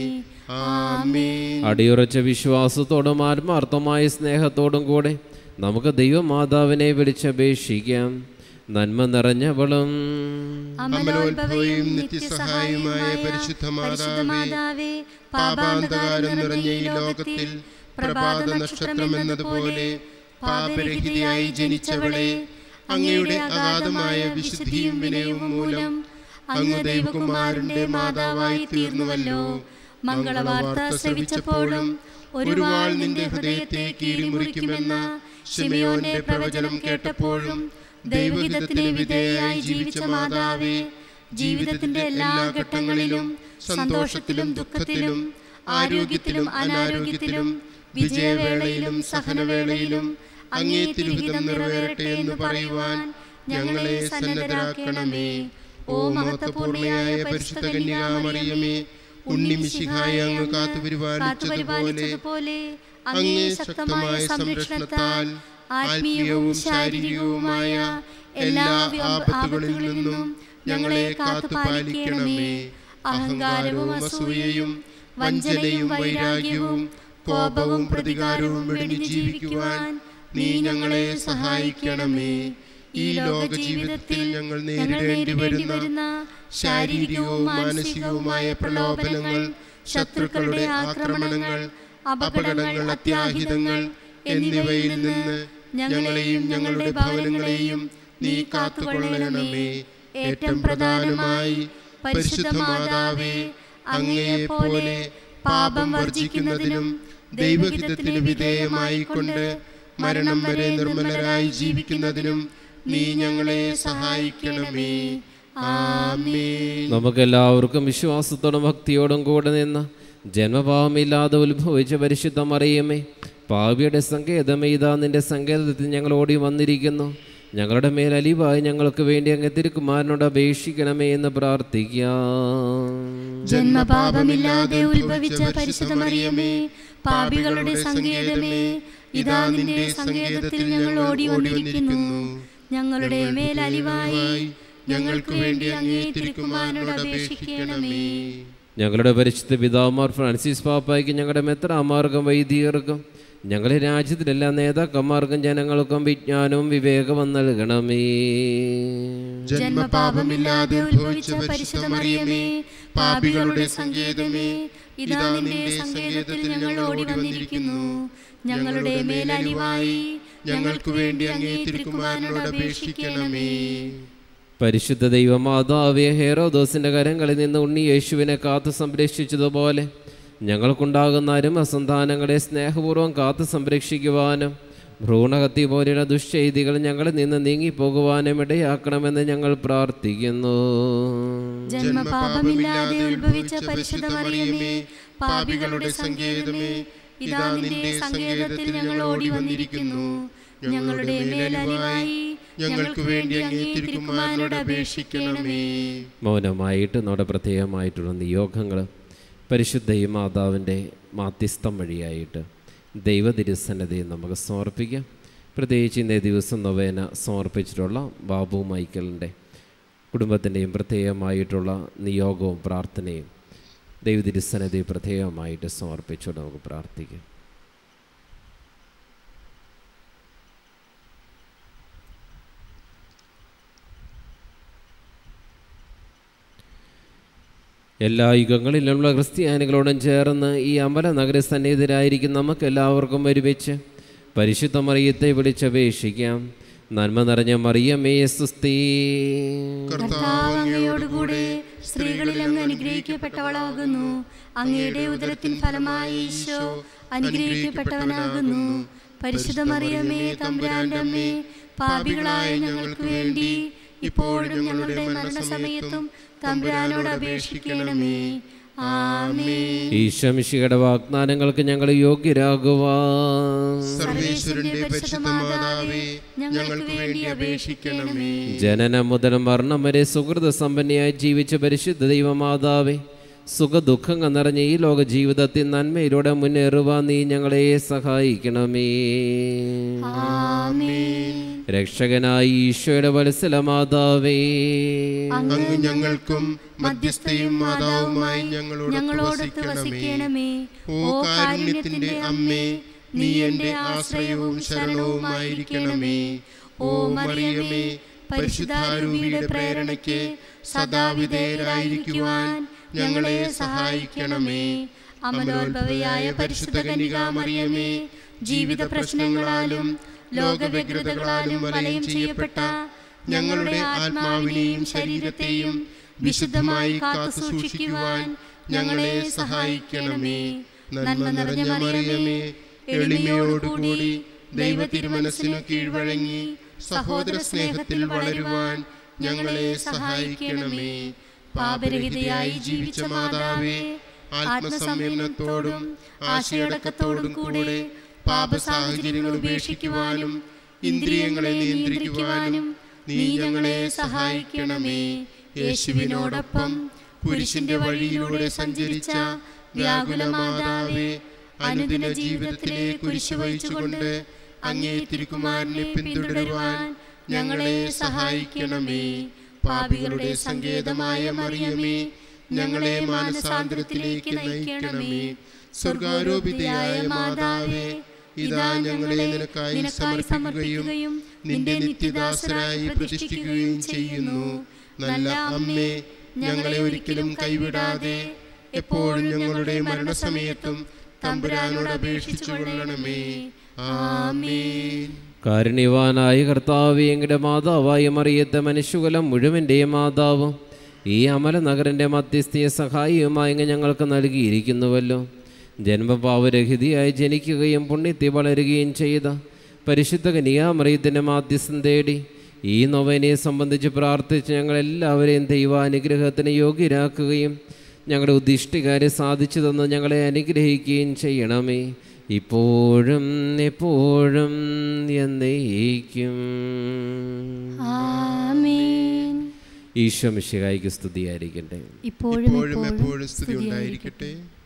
ആമേൻ. അടിയുറച്ച വിശ്വാസത്തോടും ആത്മാർത്ഥമായ സ്നേഹത്തോടും കൂടെ നമുക്ക് ദൈവമാതാവിനെ വിളിച്ചപേക്ഷിക്കാം. നന്മ നിറഞ്ഞവളും അമലോത്ഭവയും നിത്യസഹായമായ പരിശുദ്ധ മാതാവേ, പാപാന്തകാരം നിറഞ്ഞ ഈ ലോകത്തിൽ പ്രഭാത നക്ഷത്രം എന്നതുപോലെ പാപരഹിതയായി ജനിച്ചവളെ, അങ്ങയുടെ അഗാധമായ വിശുദ്ധിയും വിനയവും മൂലം അങ്ങ് ദൈവകുമാരന്റെ മാതാവായി തീർന്നുവല്ലോ. മംഗളവാർത്ത ശ്രവിച്ചപ്പോഴും ഒരു വാൾ നിന്റെ ഹൃദയത്തെ കീറിമുറിക്കുമെന്ന ശിമയോന്റെ പ്രവചനം കേട്ടപ്പോഴും ദൈവഹിതത്തിന് വിധേയയായി ജീവിച്ച മാതാവേ, ജീവിതത്തിന്റെ എല്ലാ ഘട്ടങ്ങളിലും സന്തോഷത്തിലും ദുഃഖത്തിലും ആരോഗ്യത്തിലും അനാരോഗ്യത്തിലും വിജയവേളയിലും സഹനവേളയിലും അങ്ങേ തിരുഹിതം നിറവേറട്ടെ എന്ന് പറയുവാൻ ഞങ്ങളെ സന്നദ്ധരാക്കണമേ. ഓ മഹത്വപൂർണയായ പരിശുദ്ധ കന്യകാമറിയമേ, ഉണ്ണിമിശിഹായ അങ്ങ് കാത്തുപരിപാലിച്ചതുപോലെ അങ്ങേ ശക്തമായ സംരക്ഷണത്താൽ ആത്മീയവും ശാരീരികവുമായ എല്ലാ ആപത്തുകളിൽ നിന്നും ഞങ്ങളെ കാത്തുപാലിക്കണമേ. അഹങ്കാരവും അസൂയയും വഞ്ചനയും വൈരാഗ്യവും കോപവും പ്രതികാരവും വെടിഞ്ഞു ജീവിക്കുവാൻ നീ ഞങ്ങളെ സഹായിക്കണമേ. ഈ ലോക ജീവിതത്തിൽ ഞങ്ങൾ നേരിടേണ്ടി വരുന്ന ശാരീരികവും മാനസികവുമായ പ്രലോഭനങ്ങൾ, ശത്രുക്കളുടെ ആക്രമണങ്ങൾ, അപകടങ്ങൾ, അത്യാഹിതങ്ങൾ എന്നിവയിൽ നിന്ന് ഞങ്ങളെയും ഞങ്ങളുടെ ഭവനങ്ങളെയും നീ കാത്തുകൊള്ളണമേ. ഏറ്റവും പ്രധാനമായി പരിശുദ്ധ മാതാവേ, അങ്ങയെപ്പോലെ പാപം വർജിക്കുന്നതിനും ദൈവഹിതത്തിന് വിധേയമായിക്കൊണ്ട് മരണം വരെ നിർമ്മലരായി ജീവിക്കുന്നതിനും നീ ഞങ്ങളെ സഹായിക്കണമേ. ആമേൻ. നമുക്കെല്ലാവർക്കും വിശ്വാസത്തോടും ഭക്തിയോടും കൂടെ നിന്ന് ജന്മഭാവമില്ലാതെ ഉത്ഭവിച്ച പരിശുദ്ധ മറിയമേ, പാപിയുടെ സങ്കേതമേ, ഇതാ നിന്റെ സങ്കേതത്തിൽ ഞങ്ങൾ ഓടി വന്നിരിക്കുന്നു. ഞങ്ങളുടെ മേൽ അലിവായി ഞങ്ങൾക്ക് വേണ്ടി അങ്ങ് തിരുക്കുമാരനോട് അപേക്ഷിക്കണമേ എന്ന് പ്രാർത്ഥിക്കാം. ജന്മപാപമില്ലാതെ ഉത്ഭവിച്ച പരിശുദ്ധ മറിയമേ, പാപികളുടെ സങ്കേതമേ, ഇതാ നിന്റെ സങ്കേതത്തിൽ ഞങ്ങൾ ഓടി വന്നിരിക്കുന്നു. ഞങ്ങളുടെ മേൽ അലിവായി ഞങ്ങൾക്ക് വേണ്ടി അങ്ങേ തിരുക്കുമാരനോട് അപേക്ഷിക്കണമേ. ഞങ്ങളുടെ പരിശുദ്ധ പിതാമാർ ഫ്രാൻസിസ് പാപ്പായ്ക്കും ഞങ്ങളുടെ മെത്രാമാർക്കും വൈദികർക്കും ഞങ്ങളുടെ രാജ്യത്തിലെല്ലാ നേതാക്കന്മാർക്കും ജനങ്ങൾക്കും വിജ്ഞാനവും വിവേകവും നൽകണമേ. ജന്മപാപമില്ലാതെ ഉത്ഭവിച്ച പരിശുദ്ധ മറിയമേ, പാപികളുടെ സങ്കേതമേ, ഇതാ നിന്റെ സങ്കേതത്തിൽ ഞങ്ങൾ ഓടി വന്നിരിക്കുന്നു. ഞങ്ങളുടെ മേലലിവായി ഞങ്ങൾക്ക് വേണ്ടി അങ്ങേ തിരുക്കുമാരനോട് അപേക്ഷിക്കണമേ. പരിശുദ്ധ ദൈവമാതാവേ, ഹെരോദോസിന്റെ കരങ്ങളിൽ നിന്ന് ഉണ്ണി യേശുവിനെ കാത്തു സംരക്ഷിച്ചതുപോലെ ഞങ്ങൾക്കുണ്ടാകുന്ന അരുമസന്താനങ്ങളെ സ്നേഹപൂർവ്വം കാത്തു സംരക്ഷിക്കുവാനും ഭ്രൂണഹത്യ പോലെയുള്ള ദുഷ്ചെയ്തികൾ ഞങ്ങളിൽ നിന്ന് നീങ്ങിപ്പോകുവാനും ഇടയാക്കണമെന്ന് ഞങ്ങൾ പ്രാർത്ഥിക്കുന്നു. ജന്മപാപമില്ലാതെ ഉത്ഭവിച്ച പരിശുദ്ധ മറിയമേ, പാപികളുടെ സങ്കേതമേ, ഇതാ നിന്റെ സങ്കേതത്തിൽ ഞങ്ങൾ ഓടി വന്നിരിക്കുന്നു. ഞങ്ങളുടെ മേലലിവായി ഞങ്ങൾക്ക് വേണ്ടി അങ്ങേ തിരുക്കുമാരനോട് അപേക്ഷിക്കണമേ. മൗനമായിട്ട് നമ്മുടെ പ്രത്യേകമായിട്ടുള്ള നിയോഗങ്ങൾ പരിശുദ്ധ ഈ മാതാവിൻ്റെ മാധ്യസ്ഥം വഴിയായിട്ട് ദൈവതിരുസന്നതയെ നമുക്ക് സമർപ്പിക്കാം. പ്രത്യേകിച്ച് ഇന്നേ ദിവസം നൊവേന സമർപ്പിച്ചിട്ടുള്ള ബാബു മൈക്കലിൻ്റെ കുടുംബത്തിൻ്റെയും പ്രത്യേകമായിട്ടുള്ള നിയോഗവും പ്രാർത്ഥനയും ദൈവതിരുസന്നതയെ പ്രത്യേകമായിട്ട് സമർപ്പിച്ചുകൊണ്ട് നമുക്ക് പ്രാർത്ഥിക്കാം. എല്ലാ യുഗങ്ങളിലുള്ള ക്രിസ്ത്യാനികളോടും ചേർന്ന് ഈ അമല നഗരസന്നിധിയിലായിരിക്കും നമുക്കെല്ലാവർക്കും ഒരുമിച്ച് പരിശുദ്ധ മറിയത്തെ വിളിച്ചപേക്ഷിക്കാം. നന്മ നിറഞ്ഞ മറിയമേ സുസ്തി. കർത്താവ് അങ്ങയോടുകൂടെ സ്ത്രീകളിൽ അങ്ങ് അനുഗ്രഹിക്കപ്പെട്ടവളാകുന്നു. അങ്ങയുടെ ഉദരത്തിൻ ഫലമായി ഈശോ അനുഗ്രഹിക്കപ്പെട്ടവനാകുന്നു. പരിശുദ്ധ മറിയമേ, തമ്പുരാന്റെ അമ്മേ, പാപികളായ ഞങ്ങൾക്ക് വേണ്ടി ഇപ്പോഴും ഞങ്ങളുടെ മരണസമയത്തും തമ്പുരാനോട് അപേക്ഷിക്കണമേ. ആമേൻ. ഈശോമിശിഹയുടെ വാഗ്ദാനങ്ങൾക്ക് ഞങ്ങൾ യോഗ്യരാകുവാൻ സർവേശ്വരന്റെ പരിശുദ്ധ മാതാവേ, ഞങ്ങൾക്ക് വേണ്ടി അപേക്ഷിക്കണമേ. ജനനം മുതൽ മരണം വരെ സുഹൃത സമ്പന്നയായി ജീവിച്ച പരിശുദ്ധ ദൈവമാതാവേ, സുഖദുഃഖങ്ങൾ നിറഞ്ഞ ഈ ലോക ജീവിതത്തിൽ നന്മയിലൂടെ മുന്നേറുവാൻ നീ ഞങ്ങളെ സഹായിക്കണമേ. ആമേൻ. രക്ഷകനായി ഈശോയുടെ വത്സല മാതാവേ, അങ്ങ് ഞങ്ങൾക്കും മധ്യസ്ഥയും മാതാവുമായി ഞങ്ങളോടൊത്ത് വസിക്കണമേ. ഓ കാരുണ്യത്തിന്റെ അമ്മേ, നീ എന്റെ ആശ്രയവും ശരണവുമായിരിക്കണമേ. ഓ മറിയമേ, പരിശുദ്ധാരൂപിയുടെ പ്രേരണയ്ക്ക് സദാ വിധേയരായിരിക്കുവാൻ ഞങ്ങളെ സഹായിക്കണമേ. അമലോത്ഭവയായ പരിശുദ്ധ കന്യകാ മറിയമേ, ജീവിത പ്രശ്നങ്ങളാലും ലോകവ്യഗ്രതകളാലും വലയം ചെയ്യപ്പെട്ട ഞങ്ങളുടെ ആത്മാവിനെയും ശരീരത്തെയും വിശുദ്ധമായി കാത്തു സൂക്ഷിക്കുവാൻ ഞങ്ങളെ സഹായിക്കണമേ. നന്മ നിറഞ്ഞ മറിയമേ, എളിമയോടുകൂടി ദൈവ തിരുമനസ്സിനു കീഴ്വഴങ്ങി സഹോദര സ്നേഹത്തിൽ വളരുവാൻ ഞങ്ങളെ സഹായിക്കണമേ. പാപരഹിതയായി ജീവിച്ച മാതാവേ, ആത്മസംയമനത്തോടും ആശയടക്കത്തോടും കൂടെ പാപ സാഹചര്യങ്ങൾ ഉപേക്ഷിക്കുവാനും ഇന്ദ്രിയങ്ങളെ നിയന്ത്രിക്കുവാനും നീ ഞങ്ങളെ സഹായിക്കണമേ. യേശുവിനോടൊപ്പം കുരിശിന്റെ വഴിയിലൂടെ സഞ്ചരിച്ച വ്യാകുല മാതാവേ, അനുദിന ജീവിതത്തിലെ കുരിശ് വഹിച്ചുകൊണ്ട് അങ്ങേ തിരുക്കുമാരനെ പിന്തുടരുവാൻ ഞങ്ങളെ സഹായിക്കണമേ. പാപികളുടെ സങ്കേതമായ മറിയമേ, ഞങ്ങളെ മാനസാന്തരത്തിലേക്ക് നയിക്കണമേ. സ്വർഗാരോപിതയായ മാതാവേ, ഇതാ ഞങ്ങളെ നിനക്കായി സമർപ്പിക്കുകയും നിന്റെ നിത്യദാസരായി പ്രതിഷ്ഠിക്കുകയും ചെയ്യുന്നു. നല്ല അമ്മേ, ഞങ്ങളെ ഒരിക്കലും കൈവിടാതെ എപ്പോഴും ഞങ്ങളുടെ മരണസമയത്തും തമ്പുരാനോട് അപേക്ഷിച്ചു കൊള്ളണമേ. ആമേൻ. കാരുണ്യവാനായ കർത്താവേ, എങ്ങളുടെ മാതാവായ മറിയത്തെ മനുഷ്യകുലം മുഴുവൻ്റെയും മാതാവും ഈ അമല നഗരൻ്റെ മധ്യസ്ഥീയ സഹായിയുമായി ഞങ്ങൾക്ക് നൽകിയിരിക്കുന്നുവല്ലോ. ജന്മപാവരഹിതയായി ജനിക്കുകയും പുണ്യത്തിൽ വളരുകയും ചെയ്ത പരിശുദ്ധ കന്യകാമറിയത്തിൻ്റെ മാധ്യസ്ഥം തേടി ഈ നൊവേനയെ സംബന്ധിച്ച് പ്രാർത്ഥിച്ച് ഞങ്ങളെല്ലാവരെയും ദൈവാനുഗ്രഹത്തിന് യോഗ്യരാക്കുകയും ഞങ്ങളുടെ ഉദ്ദിഷ്ടകാര്യം സാധിച്ചു തന്ന് ഞങ്ങളെ അനുഗ്രഹിക്കുകയും ചെയ്യണമേ, ഇപ്പോഴും എപ്പോഴും എന്നേക്കും. ആമേൻ. ഈശോ മിശിഹായ്ക്ക് സ്തുതിയായിരിക്കട്ടെ. ഇപ്പോഴും എപ്പോഴും സ്തുതി ഉണ്ടായിരിക്കട്ടെ.